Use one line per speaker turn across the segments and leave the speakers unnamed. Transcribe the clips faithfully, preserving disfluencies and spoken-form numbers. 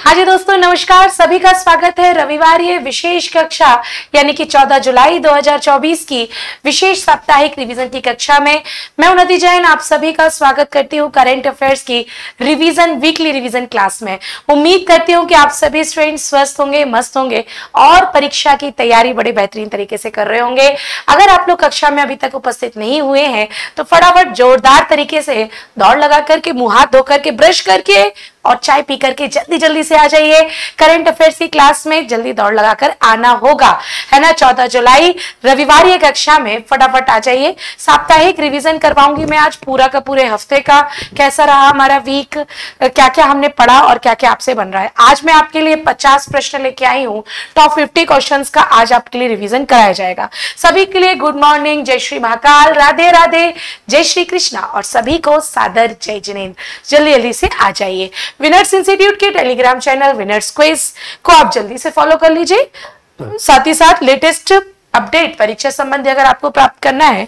हाँ जी दोस्तों, नमस्कार। सभी का स्वागत है रविवार ये विशेष कक्षा यानी कि चौदह जुलाई दो हज़ार चौबीस की विशेष साप्ताहिक रिवीजन की कक्षा में। मैं उन्नति जैन आप सभी का स्वागत करती हूँ करंट अफेयर्स की रिवीजन वीकली रिवीजन क्लास में। उम्मीद करती हूँ कि आप सभी स्टूडेंट स्वस्थ होंगे, मस्त होंगे और परीक्षा की तैयारी बड़े बेहतरीन तरीके से कर रहे होंगे। अगर आप लोग कक्षा में अभी तक उपस्थित नहीं हुए हैं तो फटाफट जोरदार तरीके से दौड़ लगा करके, मुंह हाथ धो करके, ब्रश करके और चाय पी करके जल्दी जल्दी से आ जाइए। करंट अफेयर्स की क्लास में जल्दी दौड़ लगाकर आना होगा, है ना। चौदह जुलाई रविवार ये कक्षा में फटाफट आ जाइए। साप्ताहिक रिवीजन करवाऊंगी मैं आज पूरा का पूरे हफ्ते का, कैसा रहा हमारा वीक, क्या क्या हमने पढ़ा और क्या क्या आपसे बन रहा है। आज मैं आपके लिए पचास प्रश्न लेके आई हूँ। टॉप फिफ्टी क्वेश्चन का आज आपके लिए रिविजन कराया जाएगा। सभी के लिए गुड मॉर्निंग, जय श्री महाकाल, राधे राधे, जय श्री कृष्णा और सभी को सादर जय जिनेन्द्र। जल्दी जल्दी से आ जाइए। विनर्स इंस्टीट्यूट के टेलीग्राम चैनल विनर्स क्विज को आप जल्दी से फॉलो कर लीजिए। साथ ही साथ लेटेस्ट अपडेट परीक्षा संबंधी अगर आपको प्राप्त करना है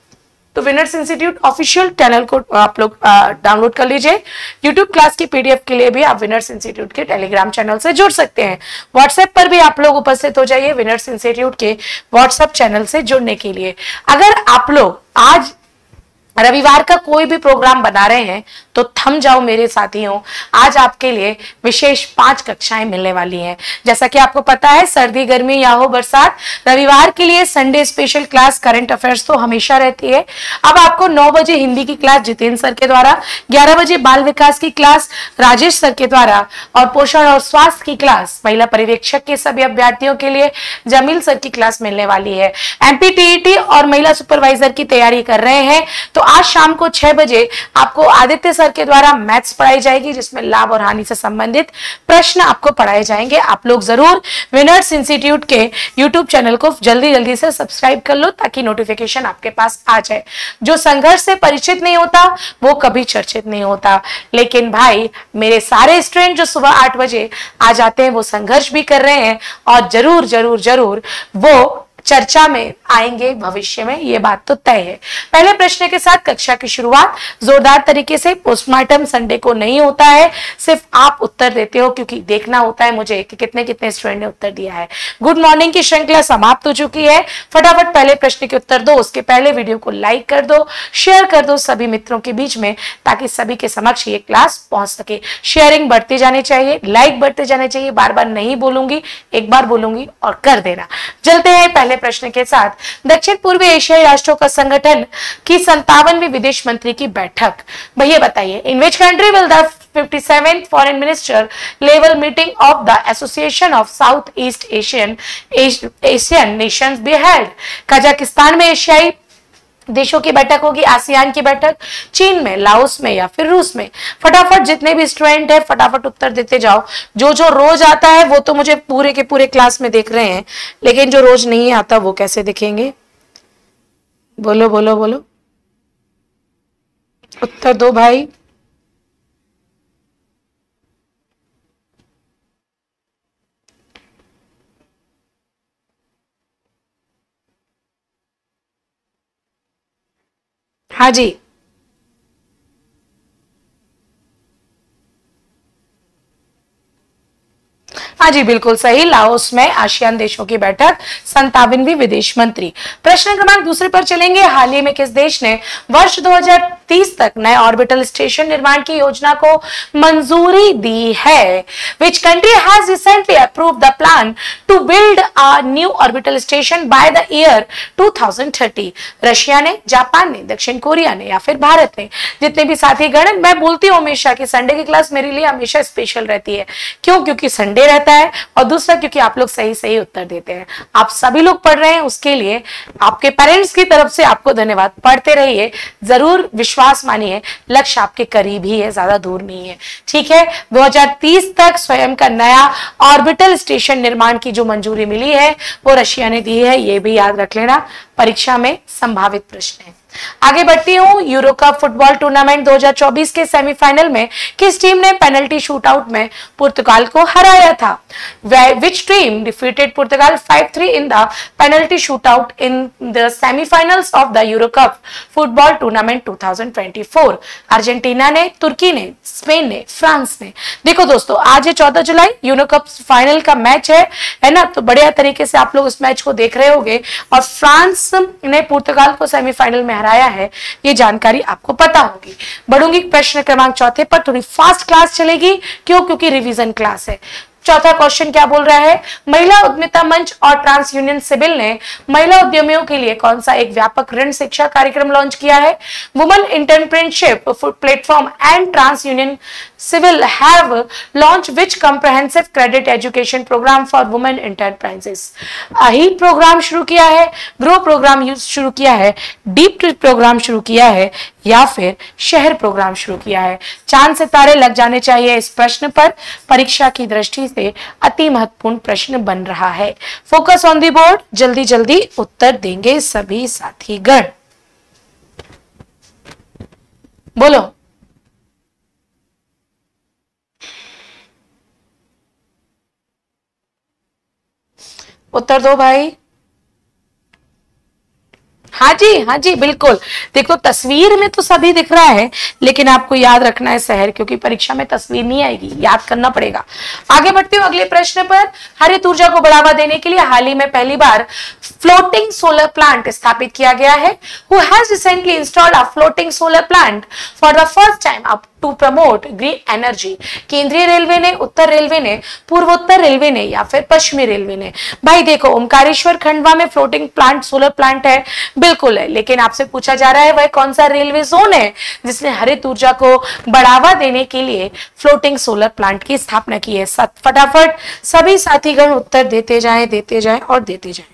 तो विनर्स इंस्टीट्यूट ऑफिशियल चैनल को आप लोग डाउनलोड कर लीजिए। यूट्यूब क्लास की पीडीएफ के लिए भी आप विनर्स इंस्टीट्यूट के टेलीग्राम चैनल से जुड़ सकते हैं। व्हाट्सएप पर भी आप लोग उपस्थित हो जाइए विनर्स इंस्टीट्यूट के व्हाट्सएप चैनल से जुड़ने के लिए। अगर आप लोग आज रविवार का कोई भी प्रोग्राम बना रहे हैं तो थम जाओ मेरे साथियों, आज आपके लिए विशेष पांच कक्षाएं मिलने वाली हैं। जैसा कि आपको पता है, सर्दी गर्मी या हो बरसात, रविवार के लिए Sunday special class current affairs तो हमेशा रहती है। अब आपको नौ बजे हिंदी की क्लास जितेंद्र सर के द्वारा, ग्यारह बजे बाल विकास की क्लास राजेश सर के द्वारा और पोषण और स्वास्थ्य की क्लास महिला पर्यवेक्षक के सभी अभ्यर्थियों के लिए जमील सर की क्लास मिलने वाली है। एमपी टीईटी और महिला सुपरवाइजर की तैयारी कर रहे हैं तो आज शाम को छह बजे आपको आदित्य सर के द्वारा मैथ्स पढ़ाई जाएगी, जिसमें लाभ और हानि से संबंधित प्रश्न आपको पढ़ाए जाएंगे। आप लोग जरूर विनर्स इंस्टीट्यूट के यूट्यूब चैनल को जल्दी जल्दी से सब्सक्राइब कर लो ताकि नोटिफिकेशन आपके पास आ जाए। जो संघर्ष से परिचित नहीं होता वो कभी चर्चित नहीं होता, लेकिन भाई मेरे सारे स्टूडेंट जो सुबह आठ बजे आ जाते हैं वो संघर्ष भी कर रहे हैं और जरूर जरूर जरूर वो चर्चा में आएंगे भविष्य में, ये बात तो तय है। पहले प्रश्न के साथ कक्षा की शुरुआत जोरदार तरीके से। पोस्टमार्टम संडे को नहीं होता है, सिर्फ आप उत्तर देते हो क्योंकि देखना होता है मुझे कि कितने कितने स्टूडेंट ने उत्तर दिया है। गुड मॉर्निंग की श्रृंखला समाप्त हो चुकी है। फटाफट पहले प्रश्न के उत्तर दो, उसके पहले वीडियो को लाइक कर दो, शेयर कर दो सभी मित्रों के बीच में ताकि सभी के समक्ष ये क्लास पहुंच सके। शेयरिंग बढ़ती जानी चाहिए, लाइक बढ़ते जाने चाहिए। बार बार नहीं बोलूंगी, एक बार बोलूंगी और कर देना। चलते हैं पहले प्रश्न के साथ। दक्षिण पूर्वी एशियाई राष्ट्रों का संगठन की संतावनवीं विदेश मंत्री की बैठक, भैया बताइए, in which country will the fifty-seventh foreign minister level meeting of the Association of South East Asian Asian Nations be held. Kazakhstan में एशियाई देशों की बैठक होगी, आसियान की बैठक, चीन में, लाओस में या फिर रूस में। फटाफट जितने भी स्टूडेंट है फटाफट उत्तर देते जाओ। जो जो रोज आता है वो तो मुझे पूरे के पूरे क्लास में देख रहे हैं, लेकिन जो रोज नहीं आता वो कैसे दिखेंगे? बोलो बोलो बोलो, उत्तर दो भाई। हाँ जी, हाँ जी बिल्कुल सही, लाओस में आसियान देशों की बैठक, संतावनवीं विदेश मंत्री। प्रश्न क्रमांक दूसरे पर चलेंगे। हाल ही में किस देश ने वर्ष दो हज़ार तीस तक नए ऑर्बिटल स्टेशन निर्माण की योजना को मंजूरी दी है? Which country has recently approved the plan to build a new orbital station by the year two thousand thirty? Russia ने, जापान ने, दक्षिण कोरिया ने या फिर भारत ने? जितने भी साथी गण, मैं बोलती हूँ हमेशा कि संडे की क्लास मेरे लिए हमेशा स्पेशल रहती है। क्यों? क्योंकि संडे रहता है और दूसरा क्योंकि आप लोग सही सही उत्तर देते हैं। आप सभी लोग पढ़ रहे हैं, उसके लिए आपके पेरेंट्स की तरफ से आपको धन्यवाद। पढ़ते रहिए, जरूर विश्वास मानिए, लक्ष्य आपके करीब ही है, ज्यादा दूर नहीं है। ठीक है, दो हज़ार तीस तक स्वयं का नया ऑर्बिटल स्टेशन निर्माण की जो मंजूरी मिली है वो रशिया ने दी है, ये भी याद रख लेना। परीक्षा में संभावित प्रश्न है। आगे बढ़ती हूँ। यूरो कप फुटबॉल टूर्नामेंट दो हज़ार चौबीस के सेमीफाइनल में किस टीम ने पेनल्टी शूटआउट में पुर्तगाल को हराया था? Which team defeated Portugal five three in the penalty shootout in the semifinals of the Euro cup football tournament दो हज़ार चौबीस? अर्जेंटीना ने, तुर्की ने, स्पेन ने, फ्रांस ने। देखो दोस्तों, आज है चौदह जुलाई, यूरो कप फाइनल का मैच है है ना, तो बढ़िया तरीके से आप लोग इस मैच को देख रहे होंगे। और फ्रांस ने पुर्तगाल को सेमीफाइनल में हराया है, ये जानकारी आपको पता होगी। बढ़ूंगी प्रश्न क्रमांक चौथे पर। थोड़ी फास्ट क्लास चलेगी, क्यों? क्योंकि रिवीजन क्लास है। चौथा क्वेश्चन क्या बोल रहा है? महिला उद्यमिता मंच और ट्रांस यूनियन सिविल ने महिला उद्यमियों के लिए कौन सा एक व्यापक ऋण शिक्षा कार्यक्रम लॉन्च किया है? Women entrepreneurship platform and TransUnion CIBIL have launch which comprehensive credit education programme for women enterprises? Heat programme शुरू किया है, ग्रो प्रोग्राम शुरू किया है, डीप प्रोग्राम शुरू किया है, या फिर शहर प्रोग्राम शुरू किया है? चांद सितारे लग जाने चाहिए इस प्रश्न पर। परीक्षा की दृष्टि से अति महत्वपूर्ण प्रश्न बन रहा है। फोकस ऑन दी बोर्ड, जल्दी जल्दी उत्तर देंगे सभी साथीगण। बोलो। उत्तर दो भाई। हाँ जी, हाँ जी, बिल्कुल। देखो, तस्वीर में तो सभी दिख रहा है, लेकिन आपको याद रखना है शहर, क्योंकि परीक्षा में तस्वीर नहीं आएगी, याद करना पड़ेगा। आगे बढ़ती हूँ अगले प्रश्न पर। हरित ऊर्जा को बढ़ावा देने के लिए हाल ही में पहली बार फ्लोटिंग सोलर प्लांट स्थापित किया गया है। Who has recently installed a floating solar plant for the first time up to promote green energy? केंद्रीय रेलवे ने, उत्तर रेलवे ने, पूर्वोत्तर रेलवे ने, या फिर पश्चिमी रेलवे ने? भाई देखो, ओमकारेश्वर खंडवा में फ्लोटिंग प्लांट, सोलर प्लांट है, बिल्कुल है, लेकिन आपसे पूछा जा रहा है वह कौन सा रेलवे जोन है जिसने हरित ऊर्जा को बढ़ावा देने के लिए फ्लोटिंग सोलर प्लांट की स्थापना की है? फटाफट सभी साथीगण उत्तर देते जाएं, देते जाएं और देते जाएं।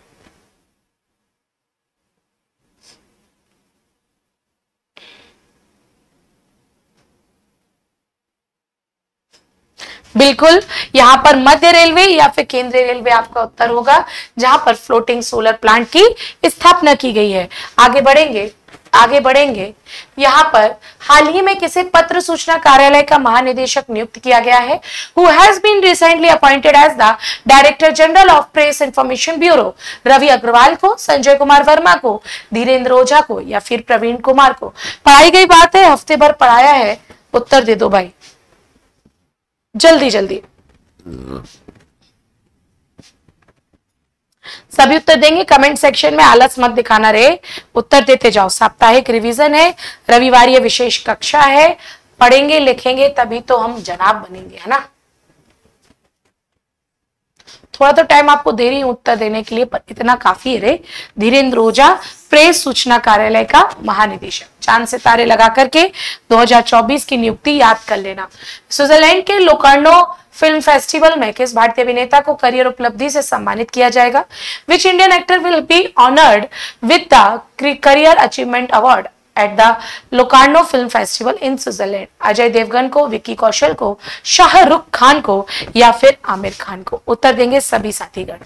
बिल्कुल, यहां पर मध्य रेलवे या फिर केंद्रीय रेलवे आपका उत्तर होगा, जहां पर फ्लोटिंग सोलर प्लांट की स्थापना की गई है। आगे बढ़ेंगे, आगे बढ़ेंगे। यहां पर हाल ही में किसे पत्र सूचना कार्यालय का महानिदेशक नियुक्त किया गया है? Who has been recently appointed as the director general of press information bureau? Ravi Agrawal को, संजय कुमार वर्मा को, धीरेन्द्र ओझा को, या फिर प्रवीण कुमार को? पढ़ाई गई बात है, हफ्ते भर पढ़ाया है, उत्तर दे दो भाई, जल्दी जल्दी। सभी उत्तर देंगे, कमेंट सेक्शन में आलस मत दिखाना रे, उत्तर देते जाओ। साप्ताहिक रिवीजन है, रविवार ये विशेष कक्षा है, पढ़ेंगे लिखेंगे तभी तो हम जनाब बनेंगे, है ना। थोड़ा तो टाइम आपको दे रही हूं उत्तर देने के लिए, पर इतना काफी है रे। धीरेन्द्र ओझा, प्रेस सूचना कार्यालय का महानिदेशक। चांद सितारे लगा करके दो हज़ार चौबीस की नियुक्ति याद कर लेना। स्विट्जरलैंड के लोकार्नो फिल्म फेस्टिवल में किस भारतीय अभिनेता को करियर उपलब्धि से सम्मानित किया जाएगा? Which Indian actor will be honoured with the career achievement award at the Locarno film festival in Switzerland? Ajay Devgn को, विक्की कौशल को, शाहरुख खान को, या फिर आमिर खान को? उत्तर देंगे सभी साथीगण।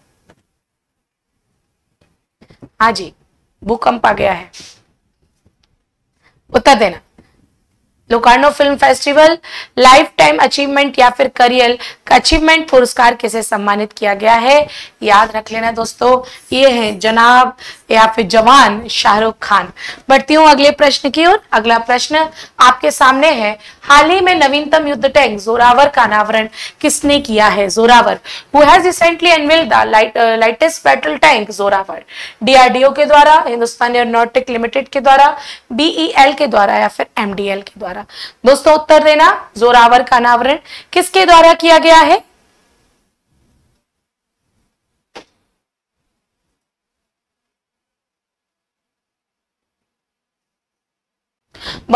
हाँ जी, भूकंप आ गया है, उत्तर देना। Locarno film festival lifetime achievement या फिर करियर अचीवमेंट पुरस्कार किसे सम्मानित किया गया है? याद रख लेना दोस्तों, ये है जनाब या फिर जवान शाहरुख खान। बढ़ती हूँ अगले प्रश्न की ओर। अगला प्रश्न आपके सामने है। हाल ही में नवीनतम युद्ध टैंक जोरावर का अनावरण किसने किया है? Zorawar, who has recently unveiled the lightest battle tank Zorawar? DRDO के द्वारा, हिंदुस्तान एरोनॉटिक लिमिटेड के द्वारा, बीईएल के द्वारा, या फिर एमडीएल के द्वारा? दोस्तों उत्तर देना, जोरावर का अनावरण किसके द्वारा किया गया है?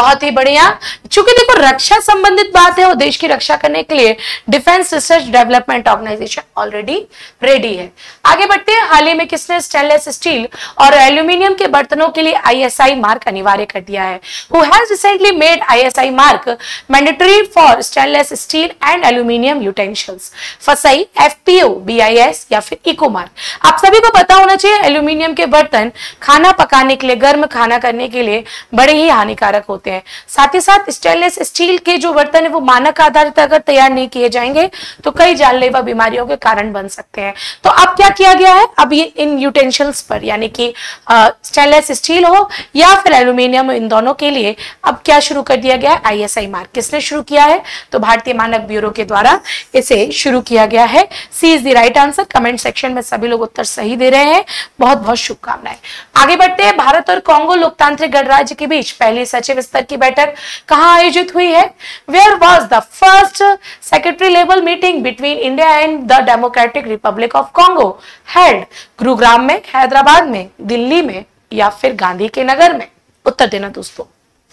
बहुत ही बढ़िया। चूंकि देखो रक्षा संबंधित बात है और देश की रक्षा करने के लिए defence research development organisation already ready है। आगे बढ़ते हैं। हाल ही में किसने स्टेनलेस स्टील और एल्यूमिनियम के बर्तनों के लिए आईएसआई मार्क अनिवार्य कर दिया है? Who has recently made ISI mark mandatory for stainless steel and aluminium utensils? FSSAI, FPO, BIS या फिर इको मार्क? आप सभी को पता होना चाहिए एल्यूमिनियम के बर्तन खाना पकाने के लिए, गर्म खाना करने के लिए बड़े ही हानिकारक होते हैं। साथ ही साथ स्टेनलेस स्टील के जो बर्तन है वो मानक आधारित अगर तैयार नहीं किए जाएंगे तो कई जानलेवा बीमारियों के कारण बन सकते हैं। तो अब क्या किया गया है, अब ये इन यूटेंसिल्स पर यानी कि स्टेनलेस स्टील हो या फिर एल्यूमिनियम, इन दोनों के लिए अब क्या शुरू कर दिया गया है? ISI mark. किसने शुरू किया है? तो भारतीय मानक ब्यूरो के द्वारा इसे शुरू किया गया है। C is the right answer. Comment section में सभी लोग उत्तर सही दे रहे हैं, बहुत बहुत शुभकामनाएं। आगे बढ़ते हैं। भारत और कांगो लोकतांत्रिक गणराज्य के बीच पहली सचिव स्तर की बैठक कहां आयोजित हुई है? Where was the first secretary level meeting between India and the Democratic Republic of Congo held? Gurugram में, हैदराबाद में, दिल्ली में या फिर गांधी के नगर में? उत्तर देना दोस्तों।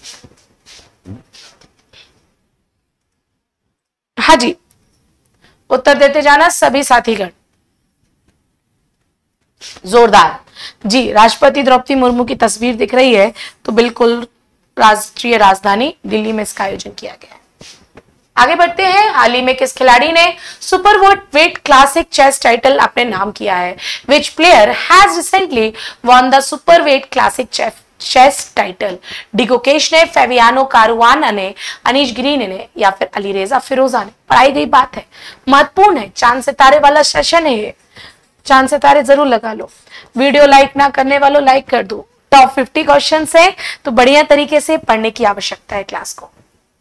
हाँ जी, उत्तर देते जाना सभी साथीगण। जोरदार जी। राष्ट्रपति द्रौपदी मुर्मू की तस्वीर दिख रही है, तो बिल्कुल राष्ट्रीय राजधानी दिल्ली में इसका आयोजन किया गया है। आगे बढ़ते हैं। हाल ही में किस खिलाड़ी ने Superbet classic chess title अपने नाम किया है? Which player has recently won the Superbet classic chess title? डिगोकेश ने, फेवियानो कारुआना ने, अनीश ग्रीन ने या फिर अलीरेजा फिरोजा ने? पढ़ाई गई बात है, महत्वपूर्ण है, चांद सितारे वाला सेशन है ये। चांद सितारे जरूर लगा लो। वीडियो लाइक ना करने वालों लाइक कर दो। टॉप फिफ्टी क्वेश्चन है तो बढ़िया तरीके से पढ़ने की आवश्यकता है क्लास को।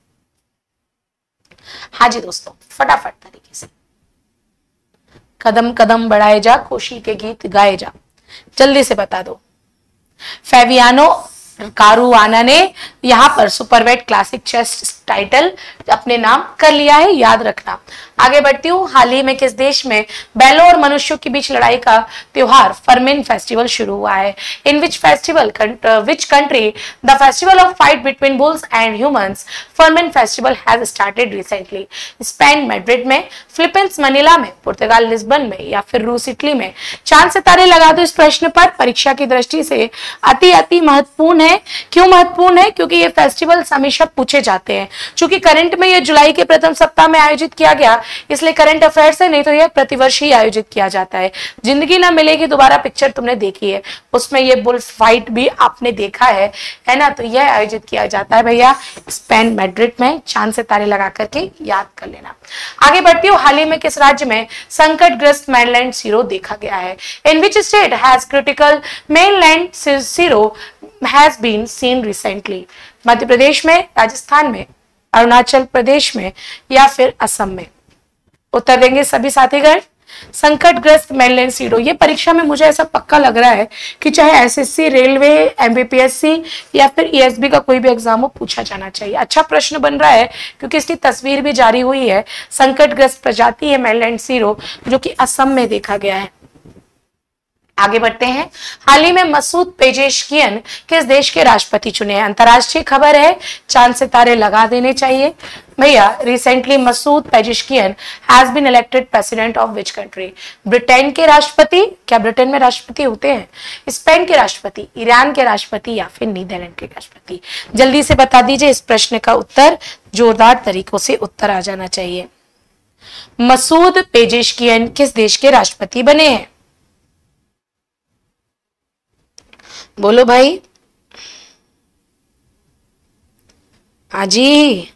हाँ जी दोस्तों, फटाफट तरीके से कदम कदम बढ़ाए जा, खुशी के गीत गाए जा। जल्दी से बता दो। फेवियानो कारुआना ने यहां पर सुपरवेट क्लासिक चेस टाइटल अपने नाम कर लिया है, याद रखना। आगे बढ़ती हूँ। हाल ही में किस देश में बैलों और मनुष्यों के बीच लड़ाई का त्योहार फर्मिन फेस्टिवल शुरू हुआ है? In which festival which country the festival of fight between bulls and humans Fermin festival has started recently? Spain Madrid में, फिलीपींस मनीला में, पुर्तगाल लिस्बन में या फिर रूस इटली में? चांद सितारे लगा दो इस प्रश्न पर। परीक्षा की दृष्टि से अति अति महत्वपूर्ण है। क्यों महत्वपूर्ण है? क्योंकि ये फेस्टिवल हमेशा पूछे जाते हैं। चूंकि करंट में ये जुलाई के प्रथम सप्ताह में आयोजित किया गया, इसलिए करंट अफेयर्स है, नहीं तो यह प्रतिवर्ष ही आयोजित किया जाता है। जिंदगी ना मिलेगी दोबारा पिक्चर तुमने देखी है, उसमें ये बुल फाइट भी आपने देखा है, है ना? तो यह आयोजित किया जाता है भैया स्पेन मैड्रिड में। चांद सितारे लगा करके याद कर लेना। आगे बढ़ती हूँ। हाल ही में किस राज्य में संकटग्रस्त मेनलैंड सीरो देखा गया है? In which state has critical mainland sero has been seen recently? Madhya Pradesh में, राजस्थान में, अरुणाचल प्रदेश में या फिर असम में? उत्तर देंगे सभी साथीगण। संकटग्रस्त मेनलैंड सीरो, ये परीक्षा में मुझे ऐसा पक्का लग रहा है कि चाहे एसएससी, रेलवे, एमबीपीएससी या फिर ईएसबी का कोई भी एग्जाम हो, पूछा जाना चाहिए। अच्छा प्रश्न बन रहा है क्योंकि इसकी तस्वीर भी जारी हुई है। संकटग्रस्त प्रजाति है मेनलैंड सीरो, जो कि असम में देखा गया है। आगे बढ़ते हैं। हाल ही में मसूद पेजेशकियन किस देश के राष्ट्रपति चुने हैं? अंतरराष्ट्रीय खबर है, चांद सितारे लगा देने चाहिए भैया। Recently Masoud Pezeshkian has been elected president of which country? Britain के राष्ट्रपति? क्या ब्रिटेन में राष्ट्रपति होते हैं? स्पेन के राष्ट्रपति, ईरान के राष्ट्रपति या फिर नीदरलैंड के राष्ट्रपति? जल्दी से बता दीजिए इस प्रश्न का उत्तर। जोरदार तरीकों से उत्तर आ जाना चाहिए। मसूद पेजेशकियन किस देश के राष्ट्रपति बने हैं? बोलो भाई। हाजी,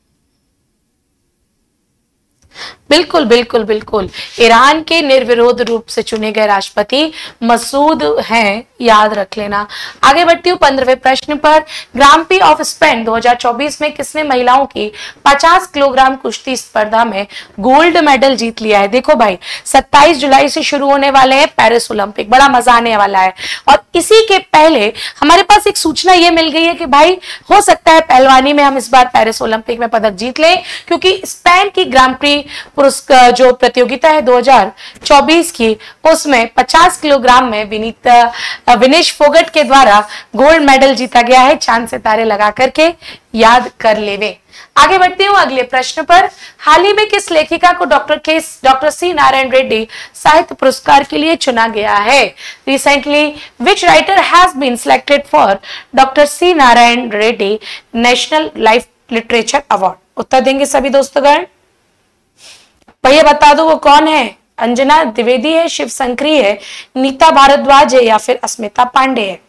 बिल्कुल बिल्कुल बिल्कुल। ईरान के निर्विरोध रूप से चुने गए राष्ट्रपति मसूद हैं, याद रख लेना। आगे बढ़ती हूँ पंद्रहवें प्रश्न पर। ग्रां प्री ऑफ स्पेन दो हज़ार चौबीस में किसने महिलाओं की पचास किलोग्राम कुश्ती स्पर्धा में गोल्ड मेडल जीत लिया है? देखो भाई, सत्ताईस जुलाई से शुरू होने वाले हैं पेरिस ओलंपिक, बड़ा मजा आने वाला है। और इसी के पहले हमारे पास एक सूचना ये मिल गई है कि भाई हो सकता है पहलवानी में हम इस बार पेरिस ओलंपिक में पदक जीत लें, क्योंकि स्पेन की ग्रां प्री पुरस्कार जो प्रतियोगिता है दो हज़ार चौबीस की, उसमें पचास किलोग्राम में विनीत विनेश फोगट के द्वारा गोल्ड मेडल जीता गया है। चांद सितारे लगा करके याद कर लेवे। आगे बढ़ती हूँ अगले प्रश्न पर। हाल ही में किस लेखिका को डॉक्टर के डॉक्टर सी नारायण रेड्डी साहित्य पुरस्कार के लिए चुना गया है? Recently which writer has been selected for doctor C Narayana Reddy national life literature award? उत्तर देंगे सभी दोस्तोगण। भैया बता दो वो कौन है? अंजना द्विवेदी है, शिव शंकरी है, नीता भारद्वाज है या फिर अस्मिता पांडे है?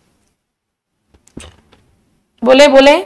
बोले बोले।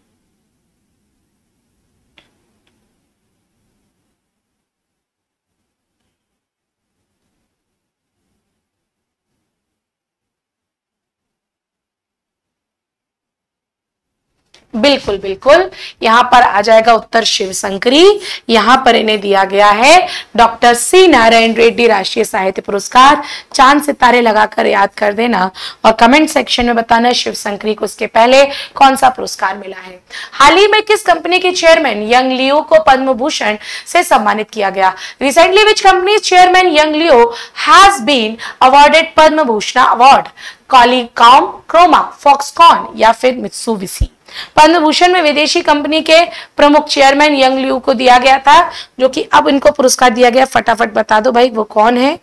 बिल्कुल बिल्कुल, यहां पर आ जाएगा उत्तर शिव शंकरी। यहां पर इन्हें दिया गया है डॉक्टर सी नारायण रेड्डी राष्ट्रीय साहित्य पुरस्कार। चांद सितारे लगाकर याद कर देना और कमेंट सेक्शन में बताना शिव शंकरी को उसके पहले कौन सा पुरस्कार मिला है। हाल ही में किस कंपनी के चेयरमैन यंग लियो को पद्म भूषण से सम्मानित किया गया? Recently which company chairman Young Liu has been awarded Padma Bhushan award? Qualcomm, Croma, Foxconn या फिर मित्सुबिशी? पद्म भूषण में विदेशी कंपनी के प्रमुख चेयरमैन यंग लियू को दिया गया था, जो कि अब इनको पुरस्कार दिया गया। फटाफट बता दो भाई वो कौन है?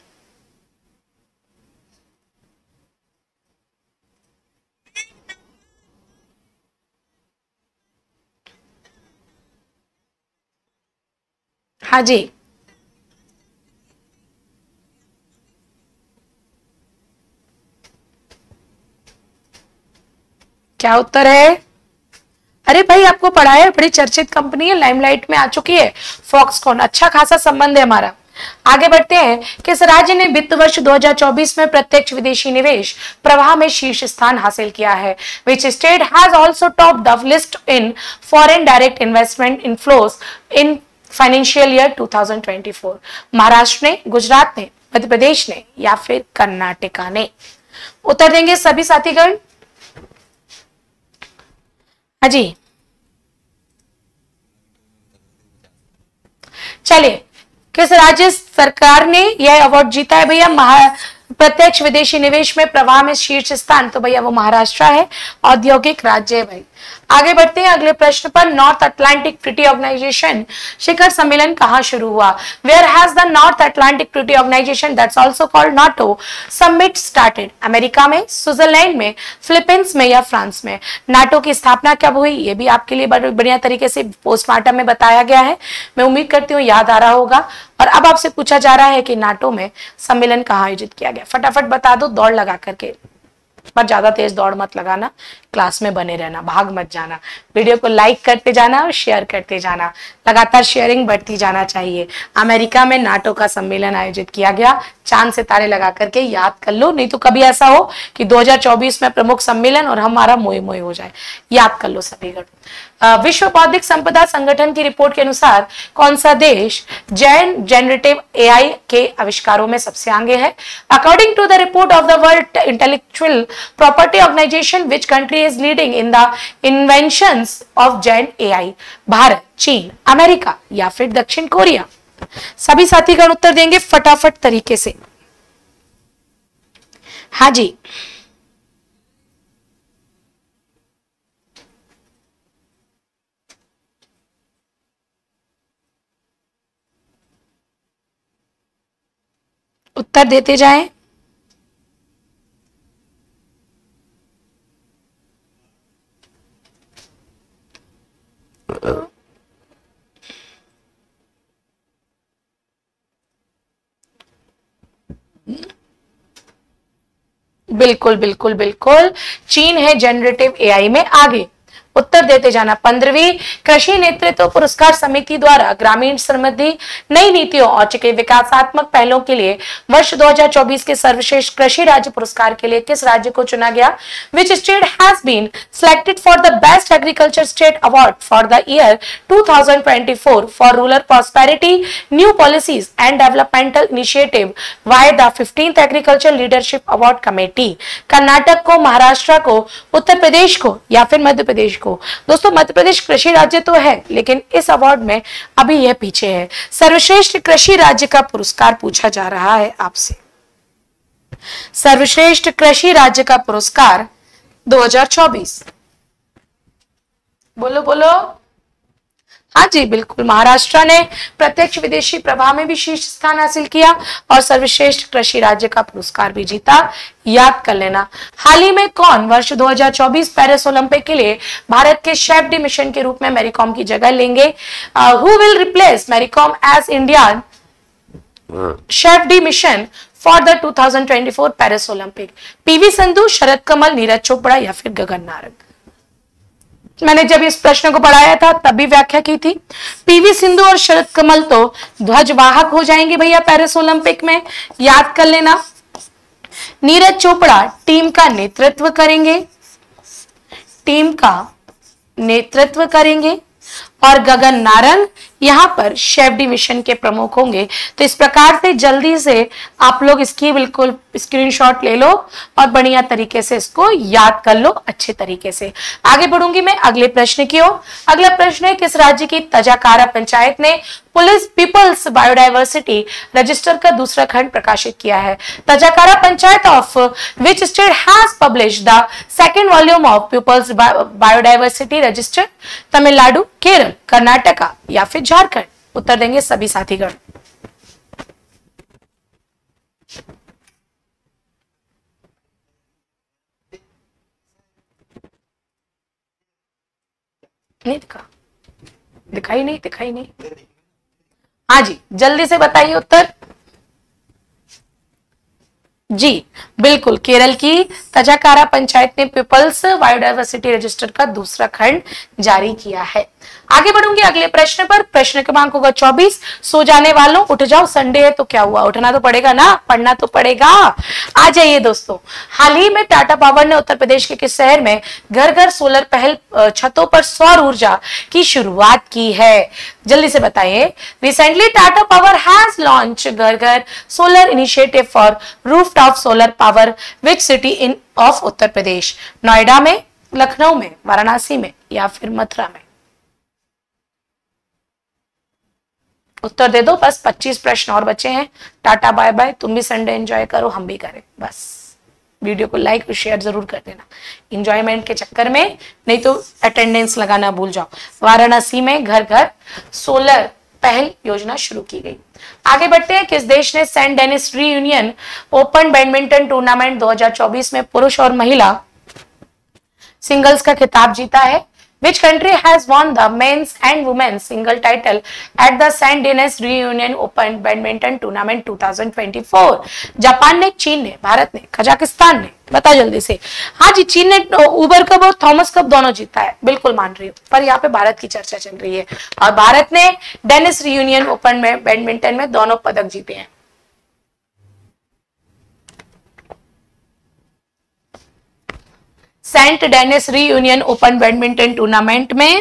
हाँ जी, क्या उत्तर है? अरे भाई आपको पढ़ा है, बड़ी चर्चित कंपनी है, लाइमलाइट में आ चुकी है, फॉक्सकॉन। अच्छा खासा संबंध है हमारा। आगे बढ़ते हैं। किस राज्य ने वित्त वर्ष दो हज़ार चौबीस में प्रत्यक्ष विदेशी निवेश प्रवाह में शीर्ष स्थान हासिल किया है? Which state has also top the list in foreign direct investment inflows in financial year दो हज़ार चौबीस? महाराष्ट्र ने, गुजरात ने, मध्य प्रदेश ने या फिर कर्नाटका ने? उत्तर देंगे सभी साथीगण। जी चलिए, किस राज्य सरकार ने यह अवार्ड जीता है भैया? महा प्रत्यक्ष विदेशी निवेश में प्रवाह में शीर्ष स्थान, तो भैया वो महाराष्ट्र है, औद्योगिक राज्य है भाई। आगे बढ़ते हैं अगले प्रश्न पर। नॉर्थ अटलांटिक ट्रीटी ऑर्गेनाइजेशन शिखर सम्मेलन कहां शुरू हुआ? Where has the North Atlantic Treaty Organisation that's also called NATO summit started? America में, स्विट्जरलैंड में, फिलीपींस में या फ्रांस में? नाटो की स्थापना कब हुई? ये भी आपके लिए बढ़िया तरीके से पोस्टमार्टम में बताया गया है। मैं उम्मीद करती हूँ याद आ रहा होगा। और अब आपसे पूछा जा रहा है कि नाटो में सम्मेलन कहाँ आयोजित किया गया? फटाफट बता दो दौड़ लगा करके, पर ज्यादा तेज दौड़ मत लगाना, क्लास में बने रहना, भाग मत जाना। वीडियो को लाइक करते जाना और शेयर करते जाना, लगातार शेयरिंग बढ़ती जाना चाहिए। अमेरिका में नाटो का सम्मेलन आयोजित किया गया। चांद सितारे लगा करके याद कर लो, नहीं तो कभी ऐसा हो कि दो हज़ार चौबीस में प्रमुख सम्मेलन और हमारा मोए मोए हो जाए। याद कर लो सभी गण। विश्व बौद्धिक संपदा संगठन की रिपोर्ट के अनुसार कौन सा देश जैन जनरेटिव एआई के आविष्कारों में सबसे आगे है? According to the report of the World Intellectual Property Organisation which country is leading in the inventions of gen AI? Bharat, चीन, अमेरिका या फिर दक्षिण कोरिया? सभी साथीगण उत्तर देंगे फटाफट तरीके से। हाँ जी, उत्तर देते जाएं। बिल्कुल बिल्कुल बिल्कुल, चीन है जनरेटिव एआई में आगे। उत्तर देते जाना। पंद्रहवीं कृषि नेतृत्व पुरस्कार समिति द्वारा ग्रामीण समृद्धि नई नीतियों और चिके विकासात्मक पहलों के लिए वर्ष दो हज़ार चौबीस के सर्वश्रेष्ठ कृषि राज्य पुरस्कार के लिए किस राज्य को चुना गया? Which state has been selected for the best agriculture state award for the year two thousand twenty four for rural prosperity new policies and developmental initiative by the fifteenth agriculture leadership award committee? Karnataka को, महाराष्ट्र को, उत्तर प्रदेश को या फिर मध्य प्रदेश को? को। दोस्तों मध्य प्रदेश कृषि राज्य तो है, लेकिन इस अवार्ड में अभी यह पीछे है। सर्वश्रेष्ठ कृषि राज्य का पुरस्कार पूछा जा रहा है आपसे। सर्वश्रेष्ठ कृषि राज्य का पुरस्कार दो हज़ार चौबीस, बोलो बोलो। हाँ जी बिल्कुल, महाराष्ट्र ने प्रत्यक्ष विदेशी प्रवाह में भी शीर्ष स्थान हासिल किया और सर्वश्रेष्ठ कृषि राज्य का पुरस्कार भी जीता। याद कर लेना। हाल ही में कौन वर्ष दो हज़ार चौबीस पेरिस ओलंपिक के लिए भारत के शेफ डी मिशन के रूप में मैरी कॉम की जगह लेंगे? Who will replace Mary Kom as Indian chef de mission for the two thousand twenty four Paris Olympic? PV Sindhu, Sharath Kamal, Neeraj Chopra या फिर गगन नारंग? मैंने जब इस प्रश्न को पढ़ाया था तब भी व्याख्या की थी। पीवी सिंधु और शरद कमल तो ध्वजवाहक हो जाएंगे भैया पेरिस ओलंपिक में, याद कर लेना। नीरज चोपड़ा टीम का नेतृत्व करेंगे, टीम का नेतृत्व करेंगे और गगन नारंग यहां पर शेफ डी मिशन के प्रमुख होंगे। तो इस प्रकार से जल्दी से आप लोग इसकी बिल्कुल स्क्रीनशॉट ले लो और बढ़िया तरीके से इसको याद कर लो अच्छे तरीके से। आगे बढ़ूंगी मैं अगले प्रश्न की ओर। अगला प्रश्न है, किस राज्य की तजाकारा पंचायत ने पुलिस पीपल्स बायोडायवर्सिटी रजिस्टर का दूसरा खंड प्रकाशित किया है? तजाकारा panchayat of which state has published the second volume of people's biodiversity register? Tamil Nadu, Kerala, Karnataka या फिर झारखंड? उत्तर देंगे सभी साथीगण। नहीं दिखा, दिखाई नहीं, दिखाई नहीं। हाँ जी जल्दी से बताइए उत्तर। जी बिल्कुल, केरल की तजाकारा पंचायत ने पीपल्स बायोडायवर्सिटी रजिस्टर का दूसरा खंड जारी किया है। आगे बढ़ूंगी अगले प्रश्न पर। प्रश्न क्रमांक होगा चौबीस। सो जाने वालों उठ जाओ, संडे है तो क्या हुआ, उठना तो पड़ेगा ना, पढ़ना तो पड़ेगा। आ जाइए दोस्तों। हाल ही में टाटा पावर ने उत्तर प्रदेश के किस शहर में घर घर सोलर पहल छतों पर सौर ऊर्जा की शुरुआत की है? जल्दी से बताइए। Recently Tata power has launch Ghar Ghar solar initiative for rooftop solar power which city in of Uttar Pradesh? Noida में, लखनऊ में, वाराणसी में या फिर मथुरा में? उत्तर दे दो। बस पच्चीस प्रश्न और बचे हैं। टाटा बाय बाय, तुम भी संडे एंजॉय करो, हम भी करें। बस वीडियो को लाइक और शेयर जरूर कर देना एंजॉयमेंट के चक्कर में, नहीं तो अटेंडेंस लगाना भूल जाओ। वाराणसी में घर घर सोलर पहल योजना शुरू की गई। आगे बढ़ते हैं। किस देश ने Saint Denis Reunion Open badminton tournament दो हज़ार चौबीस में पुरुष और महिला सिंगल्स का खिताब जीता है? Which country has won the men's and women's single title at the Saint Denis Reunion Open Badminton Tournament दो हज़ार चौबीस? जापान ने, चीन ने, भारत ने, कजाकिस्तान ने? बता जल्दी से। हाँ जी, चीन ने उबर कप और थॉमस कप दोनों जीता है, बिल्कुल मान रही हूँ, पर यहाँ पे भारत की चर्चा चल रही है और भारत ने डेनिस रियूनियन ओपन में बैडमिंटन में दोनों पदक जीते हैं। Saint Denis Reunion Open badminton tournament में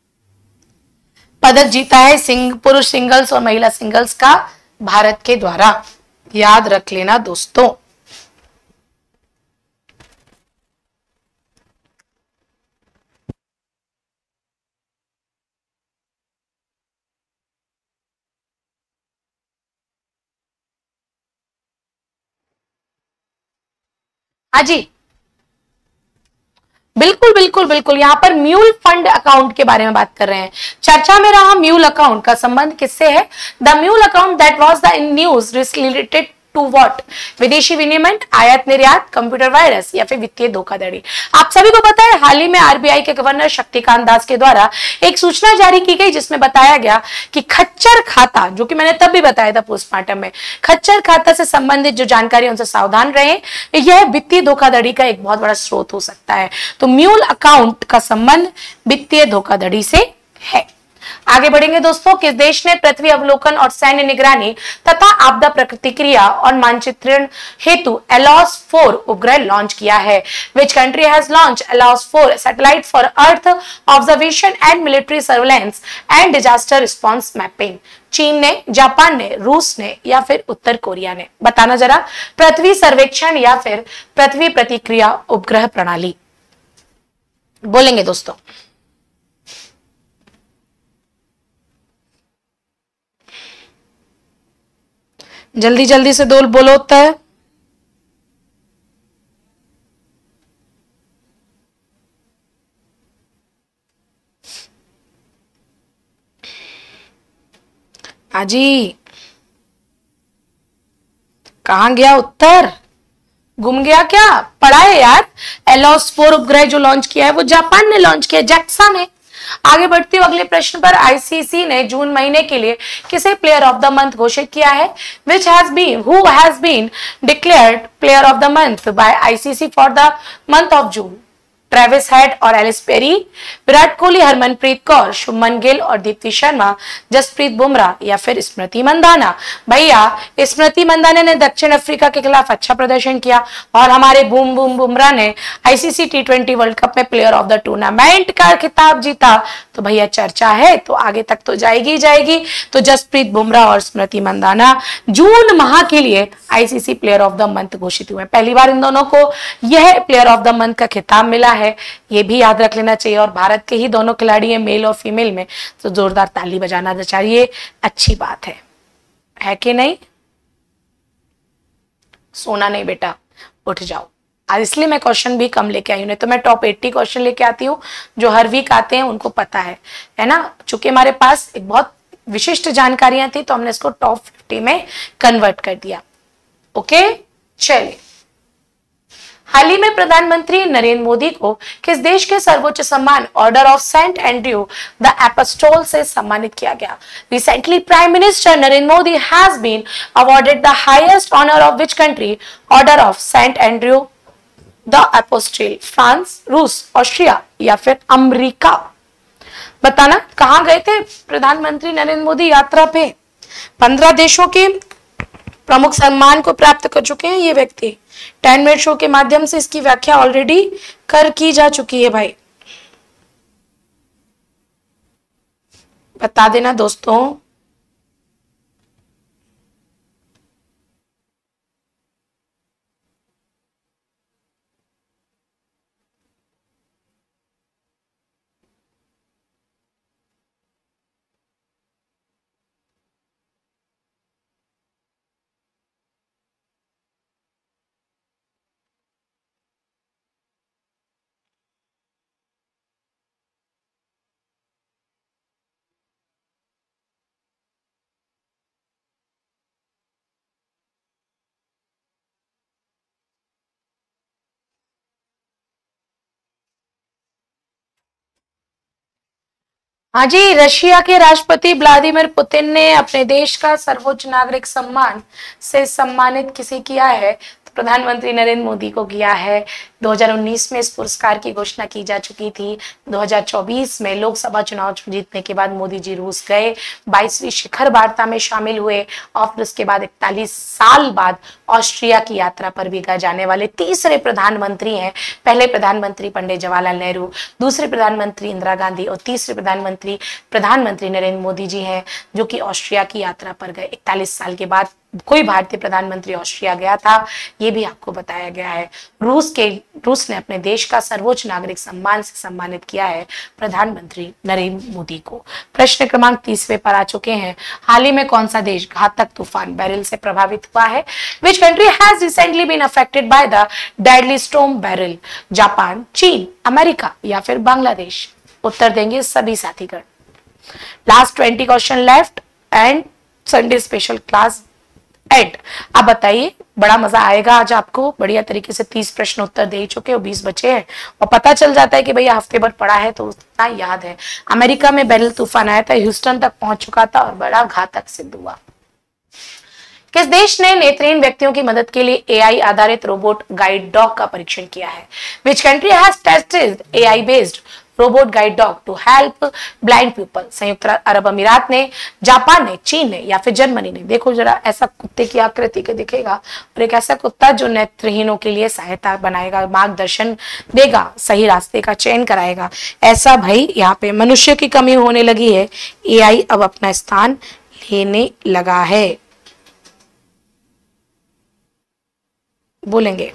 पदक जीता है सिंग, पुरुष सिंगल्स और महिला सिंगल्स का भारत के द्वारा। याद रख लेना दोस्तों। हाँ जी बिल्कुल बिल्कुल बिल्कुल, यहाँ पर म्यूल फंड अकाउंट के बारे में बात कर रहे हैं। चर्चा में रहा म्यूल अकाउंट का संबंध किससे है? The mule account that was the in news related to what? विदेशी विनिमय, आयात निर्यात, कंप्यूटर वायरस या फिर वित्तीय धोखाधड़ी? आप सभी को पता है हाल ही में आरबीआई के गवर्नर शक्तिकांत दास के द्वारा एक सूचना जारी की गई जिसमें बताया गया कि खच्चर खाता, जो कि मैंने तब भी बताया था पोस्टमार्टम में, खच्चर खाता से संबंधित जो जानकारी उनसे सावधान रहे, यह वित्तीय धोखाधड़ी का एक बहुत बड़ा स्रोत हो सकता है। तो म्यूल अकाउंट का संबंध वित्तीय धोखाधड़ी से है। आगे बढ़ेंगे दोस्तों। किस देश ने पृथ्वी अवलोकन और सैन्य निगरानी तथा आपदा प्रतिक्रिया और मानचित्रण हेतु एलॉस फोर उपग्रह लॉन्च किया है? Which country has launch ALOS four satellite for earth observation and military surveillance and disaster response mapping? चीन ने, जापान ने, रूस ने या फिर उत्तर कोरिया ने? बताना जरा। पृथ्वी सर्वेक्षण या फिर पृथ्वी प्रतिक्रिया उपग्रह प्रणाली? बोलेंगे दोस्तों। जल्दी जल्दी से दो बोलो उत्तर। हाजी कहां गया उत्तर? गुम गया क्या? पढ़ा है यार। एलोस फोर उपग्रह जो लॉन्च किया है वो जापान ने लॉन्च किया, जैक्सा ने। आगे बढ़ती हूँ अगले प्रश्न पर। आईसीसी ने जून महीने के लिए किसे प्लेयर ऑफ द मंथ घोषित किया है? Which has been who has been declared player of the month by ICC for the month of June? Travis Head और एलिस पेरी, विराट कोहली, हरमनप्रीत कौर, शुभमन गिल और दीप्ति शर्मा, जसप्रीत बुमराह या फिर स्मृति मंदाना? भैया स्मृति मंदाना ने दक्षिण अफ्रीका के खिलाफ अच्छा प्रदर्शन किया और हमारे बूम बूम बुमराह ने ICC T twenty World Cup में प्लेयर ऑफ द टूर्नामेंट का खिताब जीता। तो भैया चर्चा है तो आगे तक तो जाएगी जाएगी। तो जसप्रीत बुमराह और स्मृति मंदाना जून माह के लिए ICC player of the month घोषित हुए। पहली बार इन दोनों को यह प्लेयर ऑफ द मंथ का खिताब मिला है, ये भी याद रख लेना चाहिए। और भारत के ही दोनों खिलाड़ी हैं, मेल और फीमेल में, तो जोरदार ताली बजाना चाहिए। अच्छी बात है, है कि नहीं? सोना नहीं बेटा, उठ जाओ। आज इसलिए मैं क्वेश्चन भी कम लेके आई हूं, नहीं तो मैं टॉप अस्सी क्वेश्चन लेके आती हूँ जो हर वीक आते हैं, उनको पता है है ना। चूंकि हमारे पास एक बहुत विशिष्ट जानकारियां थी तो हमने इसको टॉप फिफ्टी में कन्वर्ट कर दिया। ओके चलिए, हाल ही में प्रधानमंत्री नरेंद्र मोदी को किस देश के सर्वोच्च सम्मान Order of Saint Andrew the Apostle से सम्मानित किया गया? Recently prime minister Narendra Modi has been awarded the highest honour of which country? Order of Saint Andrew the Apostle. France, रूस, ऑस्ट्रिया या फिर अमेरिका? बताना। कहां गए थे प्रधानमंत्री नरेंद्र मोदी यात्रा पे? पंद्रह देशों के प्रमुख सम्मान को प्राप्त कर चुके हैं ये व्यक्ति। टेन मिनट शो के माध्यम से इसकी व्याख्या ऑलरेडी कर की जा चुकी है भाई, बता देना दोस्तों। हाँ जी, रशिया के राष्ट्रपति व्लादिमीर पुतिन ने अपने देश का सर्वोच्च नागरिक सम्मान से सम्मानित किसे किया है? तो प्रधानमंत्री नरेंद्र मोदी को किया है। दो हज़ार उन्नीस में इस पुरस्कार की घोषणा की जा चुकी थी। दो हज़ार चौबीस में लोकसभा चुनाव जीतने के बाद मोदी जी रूस गए, बाईसवीं शिखर वार्ता में शामिल हुए और फिर उसके बाद इकतालीस साल बाद ऑस्ट्रिया की यात्रा पर भी गए जाने वाले तीसरे प्रधानमंत्री हैं। पहले प्रधानमंत्री पंडित जवाहरलाल नेहरू, दूसरे प्रधानमंत्री इंदिरा गांधी और तीसरे प्रधानमंत्री प्रधानमंत्री नरेंद्र मोदी जी हैं जो कि ऑस्ट्रिया की यात्रा पर गए। इकतालीस साल के बाद कोई भारतीय प्रधानमंत्री ऑस्ट्रिया गया था, ये भी आपको बताया गया है। रूस के रूस ने अपने देश का सर्वोच्च नागरिक सम्मान से सम्मानित किया है प्रधानमंत्री नरेंद्र मोदी को। प्रश्न क्रमांक तीसवें पर आ चुके हैं। हाल ही में कौन सा देश घातक तूफान बेरिल से प्रभावित हुआ है? Which country has recently been affected by the deadly storm Beryl? Japan, चीन, अमेरिका या फिर बांग्लादेश? उत्तर देंगे सभी साथीगण। Last twenty question left and Sunday special class end. अब बताइए, बड़ा मजा आएगा आज आपको। बढ़िया तरीके से तीस प्रश्न उत्तर दे चुके हो, बीस बचे हैं और पता चल जाता है कि भैया हफ्ते भर पढ़ा है तो उतना याद है। अमेरिका में बेरिल तूफान आया था, ह्यूस्टन तक पहुंच चुका था और बड़ा घातक सिद्ध हुआ। किस देश ने नेत्रहीन व्यक्तियों की मदद के लिए एआई आधारित रोबोट गाइड डॉग का परीक्षण किया है? Which country has tested AI based robot guide dog to help blind people? संयुक्त अरब अमीरात ने, जापान ने, चीन ने या फिर जर्मनी ने? देखो जरा, ऐसा कुत्ते की आकृति के दिखेगा और एक ऐसा कुत्ता जो नेत्रहीनों के लिए सहायता बनाएगा, मार्गदर्शन देगा, सही रास्ते का चयन कराएगा। ऐसा भाई यहाँ पे मनुष्य की कमी होने लगी है, एआई अब अपना स्थान लेने लगा है। बोलेंगे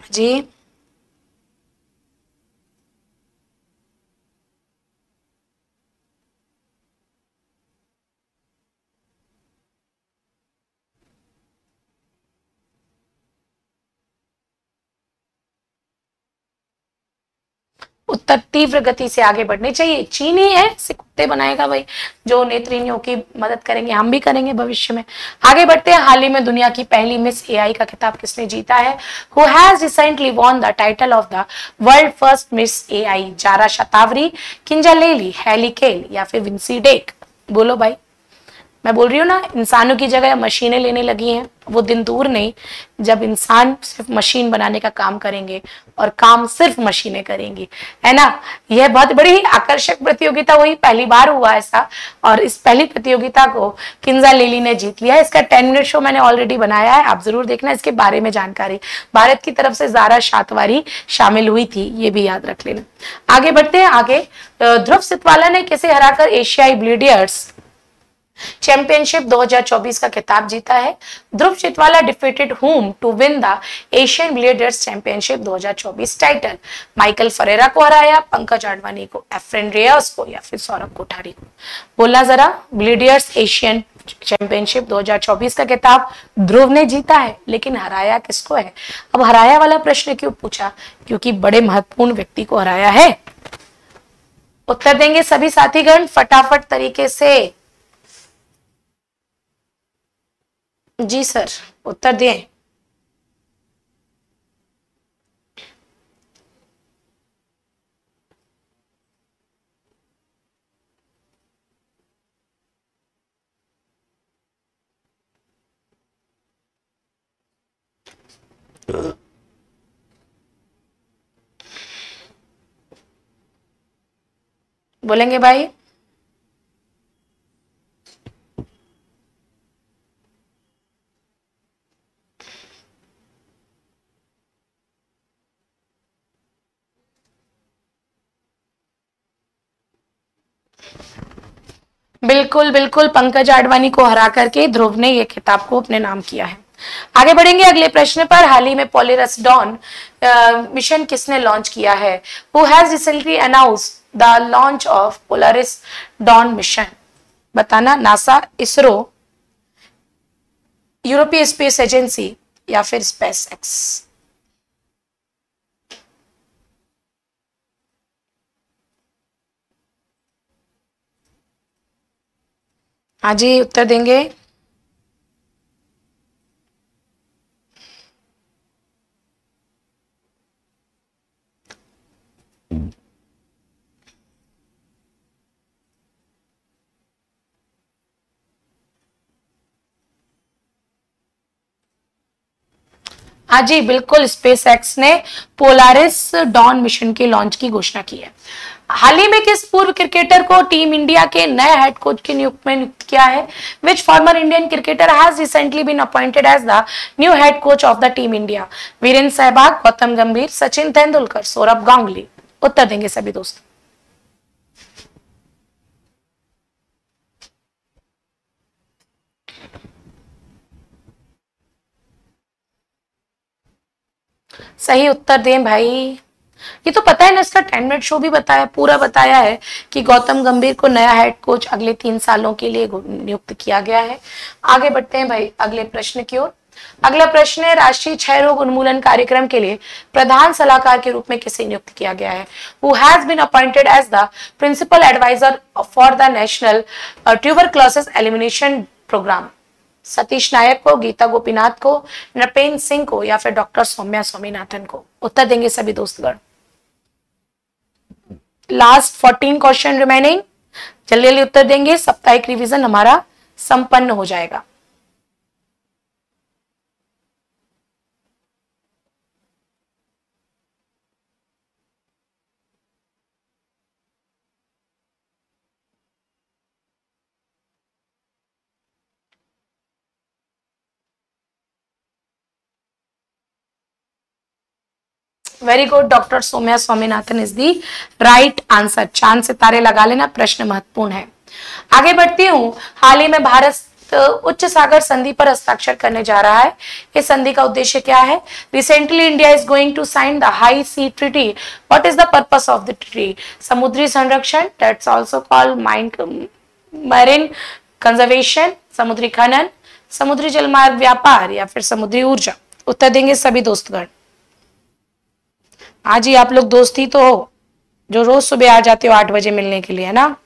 जी उत्तर तीव्र गति से आगे बढ़ने चाहिए। चीन ही है, से कुत्ते बनाएगा भाई, जो नेत्रहीनों की मदद करेंगे, हम भी करेंगे भविष्य में। आगे बढ़ते हैं। हाल ही में दुनिया की पहली मिस एआई का खिताब किसने जीता है? Who has recently won the title of the world first Miss AI? Zara Shatavari, Kenza Layli, हैली केल या फिर विंसी डेक? बोलो भाई। मैं बोल रही हूँ ना, इंसानों की जगह मशीनें लेने लगी हैं। वो दिन दूर नहीं जब इंसान सिर्फ मशीन बनाने का काम करेंगे और काम सिर्फ मशीनें करेंगी, है ना। यह बहुत बड़ी आकर्षक प्रतियोगिता हुई, पहली बार हुआ ऐसा, और इस पहली प्रतियोगिता को किंजा लेली ने जीत लिया। इसका टेन मिनट शो मैंने ऑलरेडी बनाया है, आप जरूर देखना इसके बारे में जानकारी। भारत की तरफ से जारा शातवारी शामिल हुई थी, ये भी याद रख लेना। आगे बढ़ते हैं। आगे ध्रुव सितवाला ने किसे हराकर एशियाई बिलियर्ड्स चैंपियनशिप दो हज़ार चौबीस का खिताब जीता है? Dhruv Chitwala defeated whom to win the Asian billiards championship दो हज़ार चौबीस टाइटल? माइकल फरेरा को हराया, पंकज आडवाणी को, एफ्रेन रेयस को या फिर सौरभ कोठारी को? बोलना जरा। बिलियर्ड्स एशियन चैंपियनशिप दो हज़ार चौबीस का खिताब ध्रुव ने जीता है, लेकिन हराया किसको है? अब हराया वाला प्रश्न क्यों पूछा? क्योंकि बड़े महत्वपूर्ण व्यक्ति को हराया है। उत्तर देंगे सभी साथीगण फटाफट तरीके से। जी सर, उत्तर दें। बोलेंगे भाई? बिल्कुल बिल्कुल, पंकज आडवाणी को हरा करके ध्रुव ने यह खिताब को अपने नाम किया है। आगे बढ़ेंगे अगले प्रश्न पर। हाल ही में पोलारिस डॉन मिशन किसने लॉन्च किया है? Who has recently announced the launch of Polaris Dawn mission? बताना। नासा, इसरो, यूरोपीय स्पेस एजेंसी या फिर स्पेस एक्स? हाँ जी, उत्तर देंगे। हाँ जी बिल्कुल, स्पेस एक्स ने पोलारिस डॉन मिशन के लॉन्च की घोषणा की है। हाल ही में किस पूर्व क्रिकेटर को टीम इंडिया के नए हेड कोच के नियुक्त में नियुक्त किया है? Which former Indian cricketer has recently been appointed as the new head coach of the team India? Virender Sehwag, Gautam Gambhir, Sachin Tendulkar, Saurabh Ganguly? उत्तर देंगे सभी दोस्त। सही उत्तर दें भाई। ये तो पता है ना, इसका टेन मिनट शो भी बताया, पूरा बताया है कि गौतम गंभीर को नया हेड कोच अगले तीन सालों के लिए नियुक्त किया गया है। आगे बढ़ते हैं भाई अगले प्रश्न की ओर। अगला प्रश्न है, राष्ट्रीय क्षय रोग उन्मूलन कार्यक्रम के लिए प्रधान सलाहकार के रूप में किसे नियुक्त किया गया है? Who has been appointed as the principal adviser for the national tuberculosis elimination programme? Satish Nayak को, गीता गोपीनाथ को, नृपेंद्र सिंह को या फिर डॉक्टर सौम्या स्वामीनाथन को? उत्तर देंगे सभी दोस्तगण। लास्ट फोर्टीन क्वेश्चन रिमेनिंग, जल्दी जल्दी उत्तर देंगे, साप्ताहिक रिवीजन हमारा संपन्न हो जाएगा। Very good, doctor Soumya Swaminathan is the right answer. चांद सितारे लगा लेना, प्रश्न महत्वपूर्ण है। आगे बढ़ती हूं। हाल ही में भारत तो उच्च सागर संधि पर हस्ताक्षर करने जा रहा है। इस संधि का उद्देश्य क्या है? Recently India is going to sign the high sea treaty. What is the purpose of the treaty? समुद्री संरक्षण, that's also called mine marine conservation, समुद्री खनन, समुद्री जलमार्ग व्यापार या फिर समुद्री ऊर्जा। उत्तर देंगे सभी दोस्तगण। आज ही आप लोग दोस्ती तो हो जो रोज सुबह आ जाते हो आठ बजे मिलने के लिए, है ना?